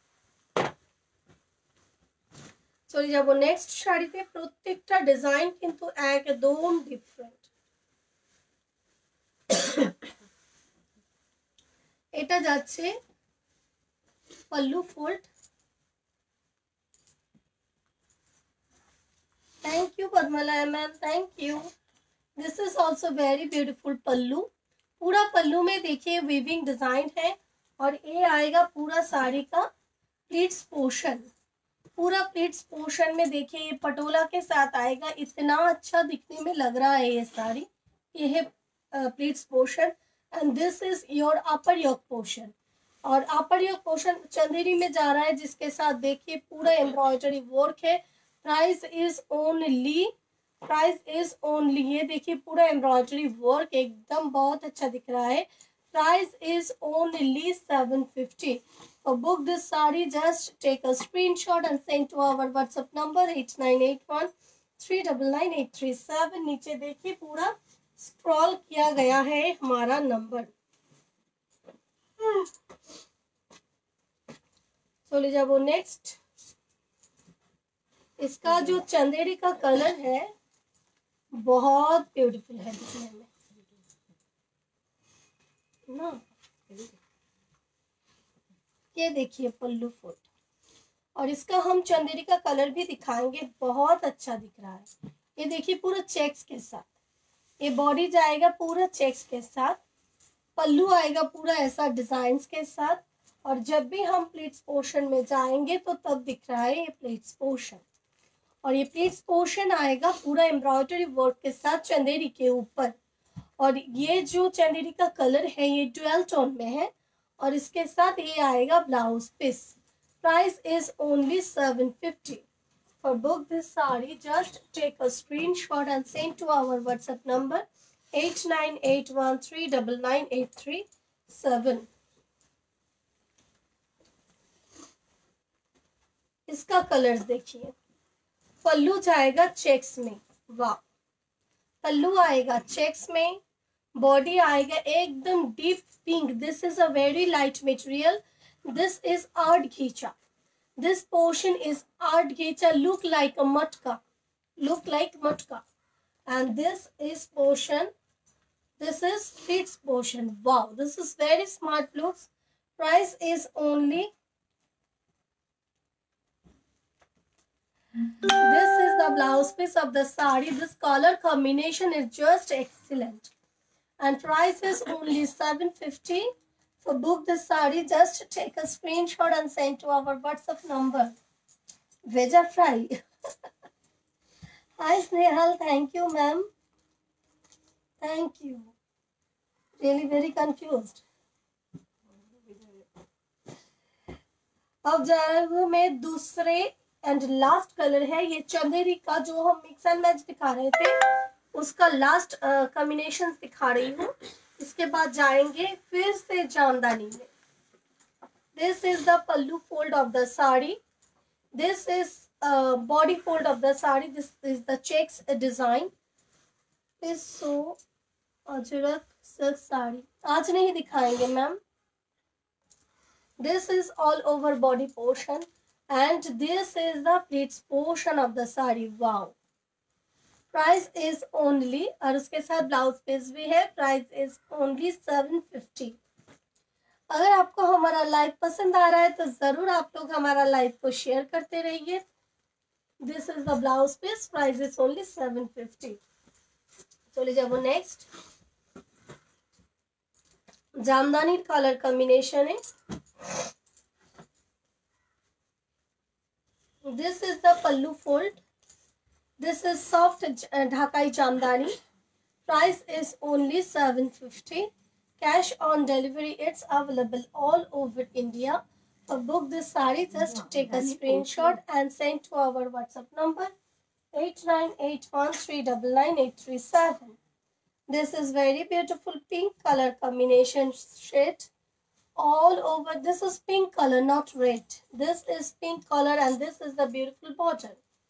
চলে যাব নেক্সট শাড়িতে। প্রত্যেকটা ডিজাইন কিন্তু একদম ডিফারেন্ট। এটা যাচ্ছে pallu fold. Thank you Padmala ma'am, thank you. This is also very beautiful pallu. पूरा पल्लू में देखिए वीविंग डिजाइन है और ये आएगा पूरा साड़ी का प्लीट्स पोर्शन। पूरा प्लीट्स पोर्शन में देखिए ये पटोला के साथ आएगा। इतना अच्छा दिखने में लग रहा है ये साड़ी। ये है pleats portion and this is your upper yoke portion. और अपर योक पोर्शन चंदेरी में जा रहा है, जिसके साथ देखिए पूरा एम्ब्रॉयडरी वर्क है। Price is only price is only ये देखिए पूरा एम्ब्रॉयडरी वर्क एकदम बहुत अच्छा दिख रहा है। Price is only seven fifty. For book this saree, just take a screenshot and send to our WhatsApp number eight nine eight one three nine nine eight three seven। नीचे देखिए पूरा scroll किया गया है हमारा नंबर। चले जाओ next. इसका जो चंदेरी का कलर है बहुत ब्यूटीफुल है दिखने में ना। ये देखिए पल्लू फुट, और इसका हम चंदेरी का कलर भी दिखाएंगे, बहुत अच्छा दिख रहा है। ये देखिए पूरा चेक्स के साथ, ये बॉडी जाएगा पूरा चेक्स के साथ, पल्लू आएगा पूरा ऐसा डिजाइन्स के साथ। और जब भी हम प्लीट्स पोर्शन में जाएंगे तो तब दिख रहा है ये प्लीट्स पोर्शन। और ये प्लीट्स पोर्शन आएगा पूरा एम्ब्रॉयडरी वर्क के साथ चंदेरी के ऊपर। और ये जो चंदेरी का कलर है ये डुअल टोन में है और इसके साथ ये आएगा blouse piece. Price is only seven fifty. For book this saree, just take a screenshot and send to our WhatsApp number eight nine eight one three nine nine eight three seven। इसका colours देखिए, पल्लू जाएगा checks में, वाह, पल्लू आएगा checks में, body आएगा एकदम deep pink. This is a very light material, this is art ghicha. This portion is art gecha, look like a matka, look like matka. And this is portion, this is its portion. Wow, this is very smart looks. Price is only, this is the blouse piece of the sari. This color combination is just excellent. And price is only seven fifty. For book this saree, just take a screenshot and send to our WhatsApp number. Veja fry. Hi Snehal, thank you ma'am. Thank you. Really very confused. अब जा रहे हूँ मैं दूसरे and last colour है ये चंदेरी का, जो हम मिक्स एंड मैच दिखा रहे थे उसका लास्ट कॉम्बिनेशन uh, दिखा रही हूँ। इसके बाद जाएंगे फिर से जामदानी में। This is the pallu fold of the sari, this is body fold of the sari, this is the checks design. This so Ajrakh silk sari आज नहीं दिखाएंगे ma'am. This is all over body portion and this is the pleats portion of the saree. Wow. Price is only, और उसके साथ blouse piece भी है, price is only seven fifty. अगर आपको हमारा लाइव पसंद आ रहा है तो जरूर आप लोग हमारा लाइव को शेयर करते रहिए। This is the blouse piece, price is only seven fifty. चलिए जाओ नेक्स्ट। जामदानी कलर कॉम्बिनेशन है। This is the pallu fold. This is soft Dhakai Jamdani. Price is only seven fifty. Cash on delivery. It's available all over India. For book this saree, just take a screenshot and send to our WhatsApp number eight nine eight one three nine nine eight three seven. This is very beautiful pink color combination shade. All over, this is pink color, not red. This is pink color and this is the beautiful border.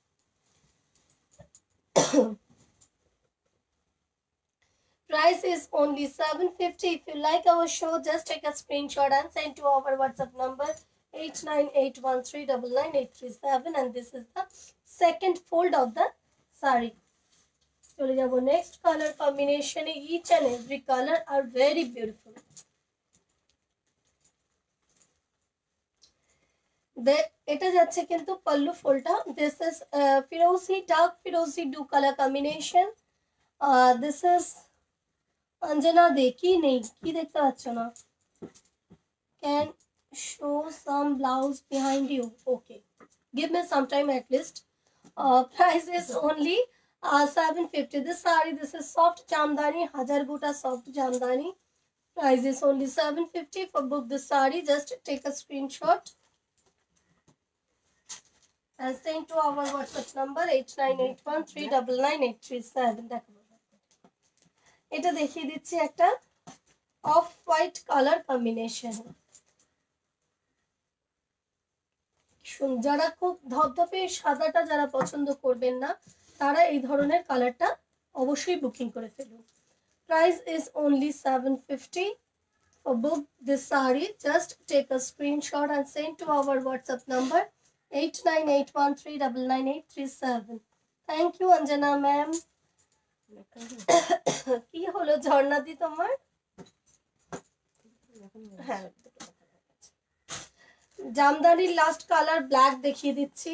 Price is only seven fifty. If you like our show, just take a screenshot and send to our WhatsApp number eight nine eight one three nine nine eight three seven, and this is the second fold of the saree. So we have next color combination. Each and every color are very beautiful. এটা যাচ্ছে কিন্তু পল্লু ফুলটা। This is ফিরোজি, dark ফিরোজি ডু colour combination. This is Anjana De, কি নেই, কি দেখতে পাচ্ছ না? Can show some blouse behind you. Okay, give me some time at least. Uh, price is only uh, seven fifty. This saree, this is soft jamdani, Hajar Guta soft jamdani. Price is only seven fifty. For book this saree, just take a screenshot and send to our WhatsApp number eight nine eight one three nine nine eight three seven. দেখো এটা দেখিয়ে দিচ্ছি একটা off white colour combination. যারা খুব ধপধপে সাদাটা যারা পছন্দ করবেন না তারা এই ধরনের কালারটা অবশ্যই বুকিং করে ফেলুন। Price is only seven fifty. For book this saree, just take a screenshot and send to our WhatsApp number eight nine eight one three nine nine eight three seven. Thank you Anjana ma'am. কি হলো ঝর্ণাদি তোমার? হ্যাঁ, জামদানির last colour black দেখিয়ে দিচ্ছি।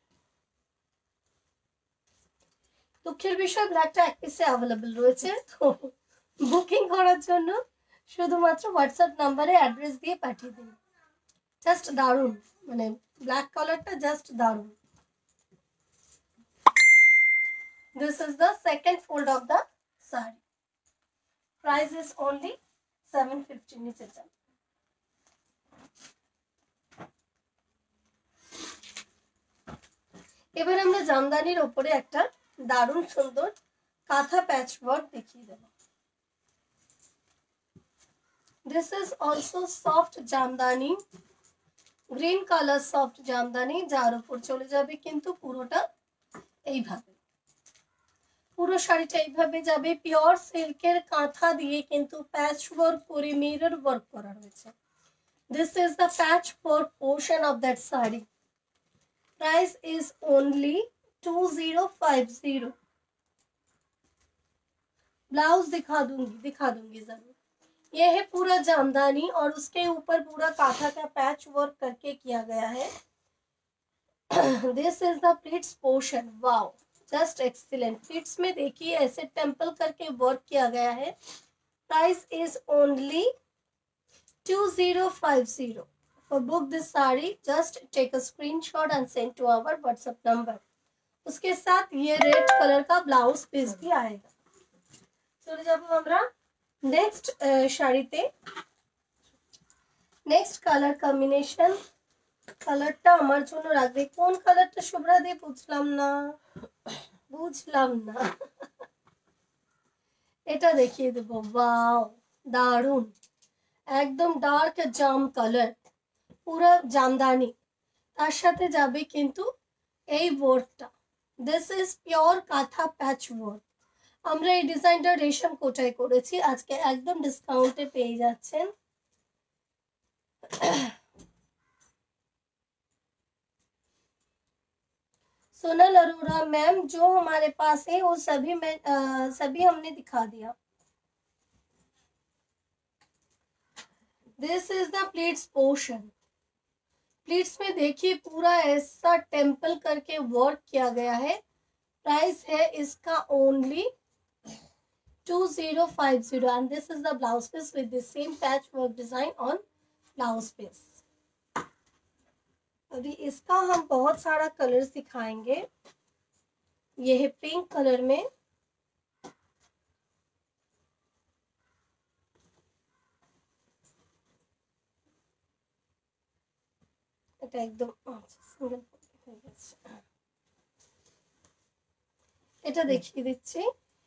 দুঃখের বিষয় ব্ল্যাকটা এক পিসে অ্যাভেলেবল রয়েছে, তো বুকিং করার জন্য শুধুমাত্র হোয়াটসঅ্যাপ নাম্বারে অ্যাড্রেস দিয়ে পাঠিয়ে দিন। জাস্ট দারুণ, মানে ব্ল্যাক কালারটা জাস্ট দারুণ। This is the second fold of the saree. Price is only seven fifty. নিচে যান। এবার আমরা জামদানির উপরে একটা দারুণ সুন্দর কাঁথা প্যাচ ওয়ার্ক দেখিয়ে দেব। This is also soft Jamdani, green colour soft Jamdani, যার উপর চলে যাবে কিন্তু পুরোটা এইভাবে, পুরো শাড়িটা এইভাবে যাবে। পিওর সিল্কের কাঁথা দিয়ে কিন্তু প্যাচ ওয়ার্ক করে মিরর ওয়ার্ক করা রয়েছে। This is the patch work portion of that saree. Price is only two thousand fifty. Blouse दिखा दूंगी दिखा दूंगी जरूर। ये है पूरा जामदानी और उसके ऊपर पूरा कांथा का पैच वर्क करके किया गया है। This is the pleats portion. Wow, just excellent. Pleats में देखिए ऐसे टेम्पल करके वर्क किया गया है। Price is only two zero five zero. For book this saree, just take a screenshot and send to our WhatsApp number. उसके साथ ये रेड कलर का ब्लाउज पीस भी आएगा। चले जाबो আমরা নেক্সট শাড়িতে। নেক্সট কালার কম্বিনেশন, কালারটা আমার জন্য রাখবে। কোন কালারটা শুভ্রা দি? বুঝলাম না, বুঝলাম না। এটা দেখিয়ে দেবো। ওয়াও, দারুন, একদম ডার্ক জাম কালার, পুরো জামদানি, তার সাথে যাবে কিন্তু এই ওয়ার্কটা। দিস ইজ পিওর কাঁথা প্যাচ ওয়ার্ক। আমরা এই ডিজাইনটা রেশম কোটায় করেছি, আজকে একদম ডিসকাউন্টে পেয়ে যাচ্ছেন। सोनल अरोड़ा मैम, जो हमारे पास है वो सभी में आ, सभी हमने दिखा दिया। This is the pleats portion. Pleats में देखिए पूरा ऐसा टेम्पल करके वर्क किया गया है। प्राइस है इसका only two zero five zero and this is the blouse piece with the same patch work design on blouse piece. अभी इसका हम बहुत सारा कलर्स दिखाएंगे। ये है पिंक कलर में, এটা একদম সিঙ্গেল, এটা দেখিয়ে দিচ্ছি।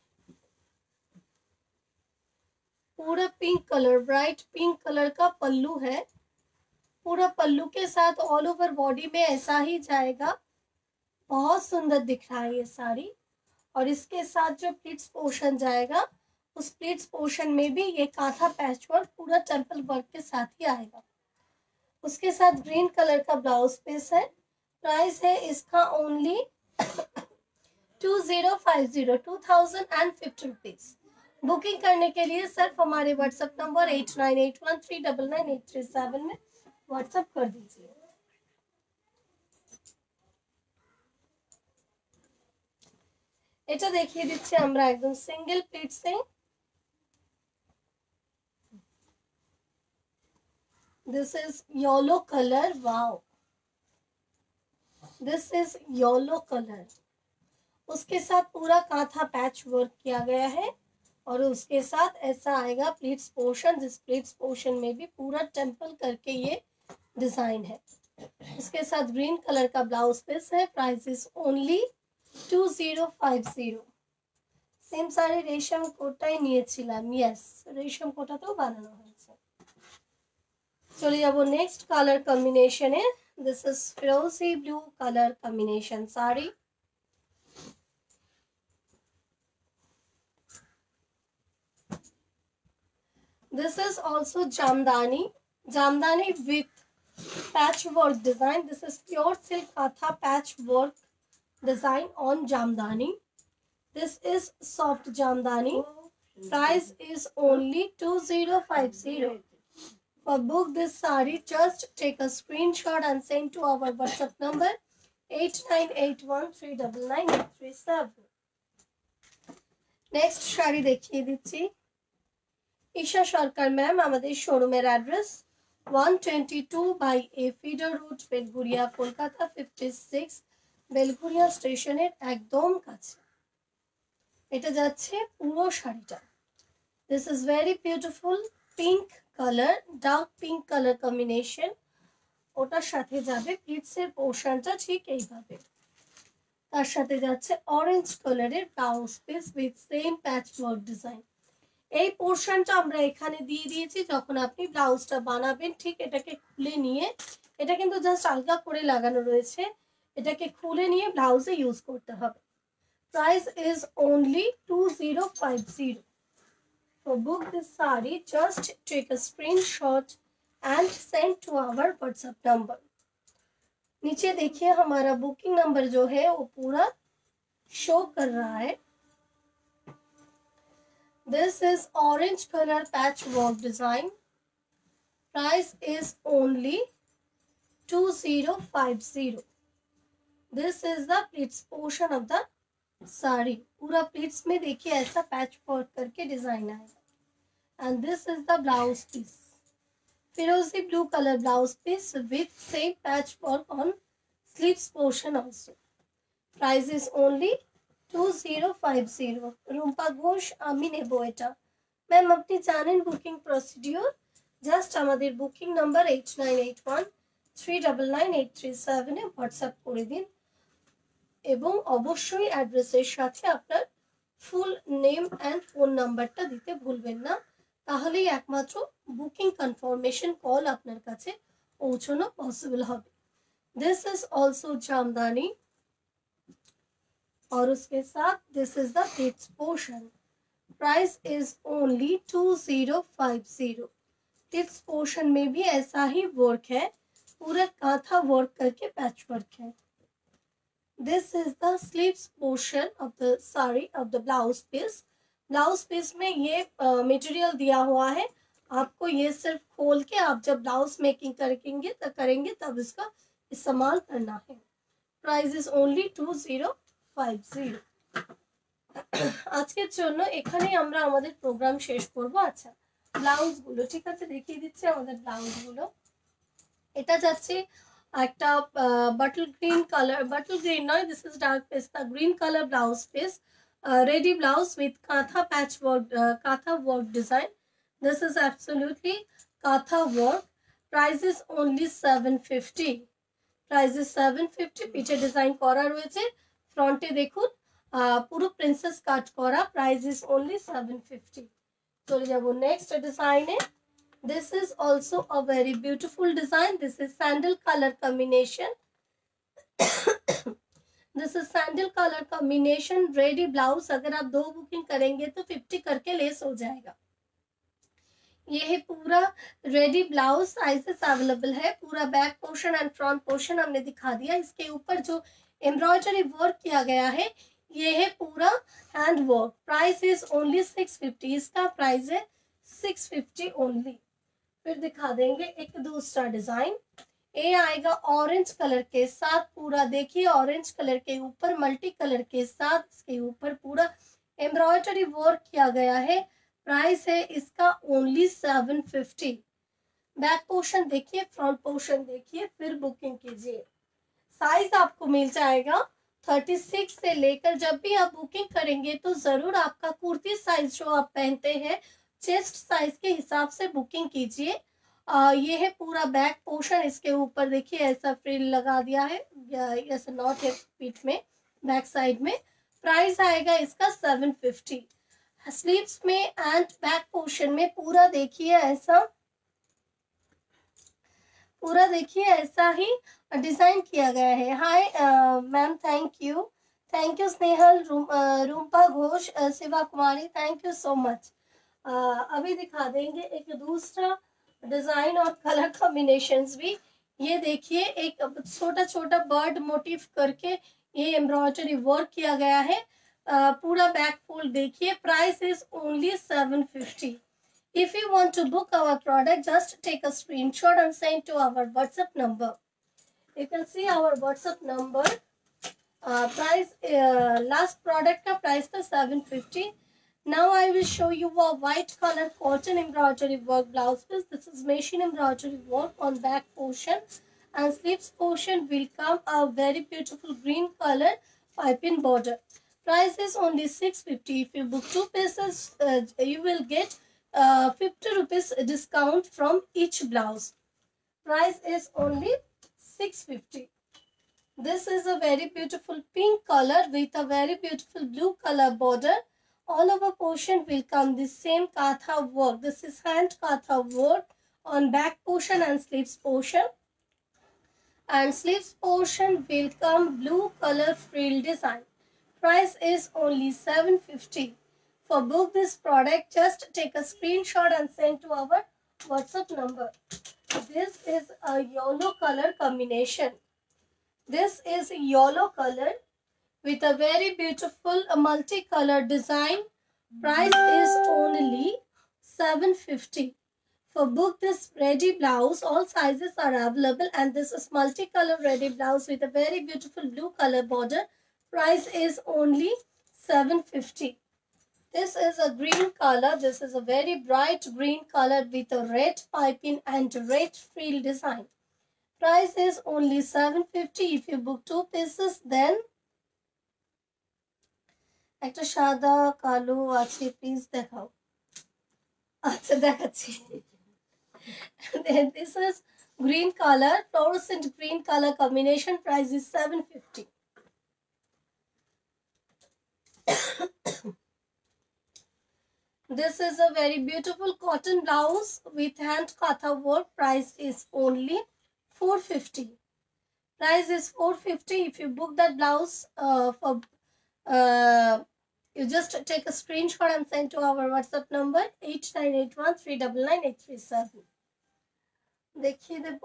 पूरा pink colour, bright pink colour का पल्लू है। पूरा पल्लू के साथ ऑल ओवर बॉडी में ऐसा ही जाएगा। बहुत सुंदर दिख रहा है ये साड़ी। और इसके साथ जो प्लीट्स पोर्शन जाएगा, उस प्लीट्स पोर्शन में भी ये कांथा पैच वर्क पूरा टेम्पल वर्क के साथ ही आएगा। उसके साथ ग्रीन कलर का ब्लाउज पीस है। प्राइस है इसका only two zero five zero, two thousand and fifty rupees. Booking करने के लिए सिर्फ हमारे WhatsApp number eight nine eight one three double nine eight three seven में व्हाट्सएप कर दीजिए। এটা দেখিয়ে দিচ্ছি আমরা একদম সিঙ্গেল প্লিটসে। This is yellow colour. Wow, this is yellow colour. उसके साथ पूरा कांथा पैच वर्क किया गया है और उसके साथ ऐसा आएगा प्लीट्स पोर्शन। जिस प्लीट्स पोर्शन में भी पूरा टेम्पल करके ये डिजाइन है। इसके साथ ग्रीन कलर का ब्लाउज पीस है। Price is only two zero five zero. Same sari रेशम कोटाई নিয়েছিলাম। यस, रेशम कोटाতেও বানানো হয়েছে। চলে যাব নেক্সট কালার কম্বিনেশনে। দিস ইজ ফিরোজি blue colour combination sari. This is also jamdani, jamdani with patch work design. This is pure silk katha patch work design on jamdani. This is soft jamdani. Price is only two zero five zero. For book this saree, just take a screenshot and send to our WhatsApp number eight nine eight one three nine nine eight three seven. Next sari দেখিয়ে দিচ্ছি। Isha Sarkar ma'am, আমাদের শোরুমের address one twenty two by A feeder road, Belgharia, Kolkata fifty six. Belgharia স্টেশনের একদম কাছে। এটা যাচ্ছে পুরো শাড়িটা। This is very beautiful pink colour, dark pink colour combination. ওটার সাথে যাবে প্লিটসের পোর্শনটা ঠিক এইভাবে। তার সাথে যাচ্ছে অরেঞ্জ কালারের blouse piece with same patch work design. এই পোর্শনটা আমরা এখানে দিয়ে দিয়েছি। যখন আপনি ব্লাউজটা বানাবেন ঠিক এটাকে খুলে নিয়ে, এটা কিন্তু জাস্ট আলগা করে লাগানো রয়েছে, এটাকে খুলে নিয়ে ব্লাউজে ইউজ করতে হবে। Price is only two zero five zero. For book this saree, just take a screenshot and send to our WhatsApp number. नीचे देखिए हमारा बुकिंग नंबर जो है वो पूरा शो कर रहा है। This is orange color patch work design. Price is only two zero five zero. This is the pleats portion of the sari. पूरा प्लीट्स में देखिए ऐसा पैच वर्क करके डिजाइन आएगा। And this is the blouse piece. Firozi blue color blouse piece with same patchwork on sleeves portion also. Price is only two thousand fifty. Rumpa Ghosh আমি নেব এটা ma'am আপনি জানেন বুকিং প্রসিডিওর জাস্ট আমাদের booking number eight nine eight one three nine nine eight three seven এ WhatsApp করে দিন এবং অবশ্যই অ্যাড্রেসের সাথে আপনার ফুল নেম অ্যান্ড ফোন নাম্বারটা দিতে ভুলবেন না তাহলেই একমাত্র বুকিং কনফার্মেশন কল আপনার কাছে পৌঁছানো পসিবল হবে दिस इज ऑल्सो जामदानी और उसके साथ this is the kids portion price is only two zero five zero kids portion में भी ऐसा ही वर्क है पूरा कांथा वर्क करके पैच वर्क है this is the sleeves portion of the sari of the blouse piece blouse piece में ये मटेरियल uh, दिया हुआ है आपको ये सिर्फ खोल के आप जब ब्लाउज मेकिंग करेंगे तब करेंगे तब इसका इस्तेमाल करना है price is only two zero five zero আজকের জন্য এখানেই আমরা আমাদের প্রোগ্রাম শেষ করব আচ্ছা ব্লাউজ গুলো ঠিক আছে দেখিয়ে দিচ্ছি আমাদের ব্লাউজ গুলো এটা যাচ্ছে একটা bottle green colour bottle green নয় দিস ইজ ডার্ক পেস্তা green colour blouse piece ready blouse with kantha patch work kantha work design this is absolutely kantha work price is only seven fifty price is seven fifty পিঠে design করা রয়েছে ফ্রন্টে দেখুন পুরো princess cut করা price is only seven fifty চলে যাব next ডিজাইনে this is also a very beautiful design this is sandal colour combination this is sandal colour combination ready blouse अगर आप दो बुकिंग करेंगे तो फिफ्टी करके लेस हो जाएगा ये है पूरा रेडी ब्लाउज साइजेस अवेलेबल है पूरा back portion and front portion हमने दिखा दिया इसके ऊपर जो एम्ब्रॉयडरी वर्क किया गया है ये है पूरा hand work price is only six fifty इसका प्राइस है सिक्स फिफ्टी ओनली फिर दिखा देंगे एक दूसरा डिजाइन ये आएगा ऑरेंज कलर के साथ पूरा देखिए ऑरेंज कलर के ऊपर मल्टी कलर के साथ इसके ऊपर पूरा एम्ब्रॉयडरी वर्क किया गया है प्राइस है इसका only seven fifty back portion देखिए फ्रंट पोर्शन देखिए फिर बुकिंग कीजिए साइज आपको मिल जाएगा थर्टी सिक्स से लेकर जब भी आप बुकिंग करेंगे तो जरूर आपका कुर्ती साइज जो आप पहनते हैं चेस्ट साइज के हिसाब से बुकिंग कीजिए ये है पूरा बैक पोर्शन इसके ऊपर देखिए ऐसा फ्रिल लगा दिया है ऐसा नॉट है पीठ में बैक साइड में प्राइस आएगा इसका सेवन फिफ्टी स्लीव्स में एंड बैक पोर्शन में पूरा देखिए ऐसा पूरा देखिए ऐसा ही डिजाइन किया गया है hi ma'am thank you thank you Snehal Rupa Ghosh Shiva Kumari thank you so much Uh, अभी दिखा देंगे एक दूसरा डिजाइन और कलर कॉम्बिनेशंस भी ये देखिए एक छोटा छोटा बर्ड मोटिव करके ये एम्ब्रॉयडरी वर्क किया गया है uh, पूरा बैक फोल्ड देखिए price is only seven fifty if you want to book our product just take a screenshot and send to our WhatsApp number you can see our WhatsApp number price last product का price था seven fifty Now I will show you a white color cotton embroidery work blouse piece. This is machine embroidery work on back portion and sleeves portion will come a very beautiful green color piping border. Price is only six fifty. If you book two pieces, uh, you will get uh, fifty rupees discount from each blouse. Price is only six fifty. This is a very beautiful pink color with a very beautiful blue color border. All over portion will come the same katha work. This is hand katha work on back portion and sleeves portion. And sleeves portion will come blue color frill design. Price is only seven fifty. For book this product, just take a screenshot and send to our WhatsApp number. This is a yellow color combination. This is a yellow color with a very beautiful uh, multicolor design. Price is only seven fifty. For book this ready blouse, all sizes are available and this is multicolor ready blouse with a very beautiful blue color border. Price is only seven fifty. This is a green color. This is a very bright green color with a red piping and red frill design. Price is only seven fifty. If you book two pieces, then একটা সাদা কালো আছে, please দেখাও। আচ্ছা দেখাচ্ছি। Then this is green color, fluorescent green color combination. Price is seven fifty. This is a very beautiful cotton blouse with hand katha work. Price is only four fifty. Price is four fifty. If you book that blouse uh, for uh, you just take a screenshot and send to our WhatsApp number eight nine eight one three nine nine eight three seven. দেখিয়ে দেব।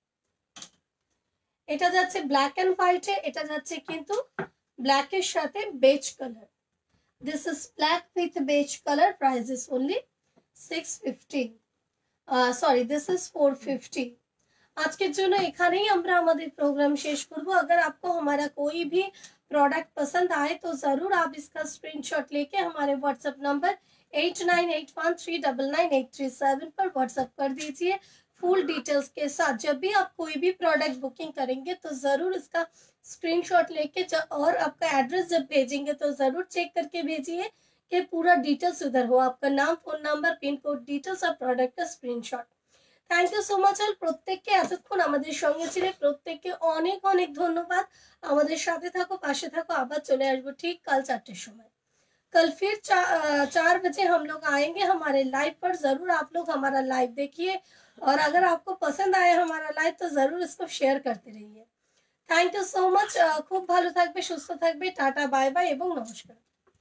এটা যাচ্ছে black and হোয়াইটে, এটা যাচ্ছে কিন্তু ব্ল্যাকের সাথে beige colour. This is black with beige color. Price is only six fifty. Uh, sorry, this is four fifty. আজকের জন্য এখানেই আমরা আমাদের प्रोग्राम शेष करब। अगर आपको हमारा कोई भी प्रोडक्ट पसंद आए तो जरूर आप इसका स्क्रीनशॉट लेके हमारे WhatsApp number eight nine eight one three nine nine eight three seven पर व्हाट्सएप कर दीजिए फुल डिटेल्स के साथ। जब भी आप कोई भी प्रोडक्ट बुकिंग करेंगे तो जरूर इसका स्क्रीनशॉट लेके और आपका एड्रेस जब भेजेंगे तो जरूर चेक करके भेजिए कि पूरा डिटेल्स उधर हो, आपका नाम, phone number, pin code details और प्रोडक्ट का screenshot. Thank you so much. और প্রত্যেককে এতক্ষণ আমাদের সঙ্গে ছিলে, প্রত্যেককে অনেক অনেক ধন্যবাদ। আমাদের সাথে থাকো, পাশে থাকো। আবার চলে আসবো ঠিক কাল চারটের সময়। कल फिर चा, चार बजे हम लोग आएंगे हमारे लाइव पर। जरूर आप लोग हमारा लाइव देखिए और अगर आपको पसंद आया हमारा लाइव तो जरूर इसको शेयर करते रहिए। Thank you so much. खूब ভালো থাকবে, সুস্থ থাকবে। টাটা, বাই বাই এবং নমস্কার।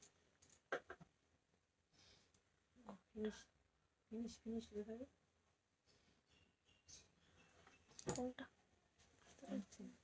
ফিনিশ ফিনিশ ফিনিশ কোনটা?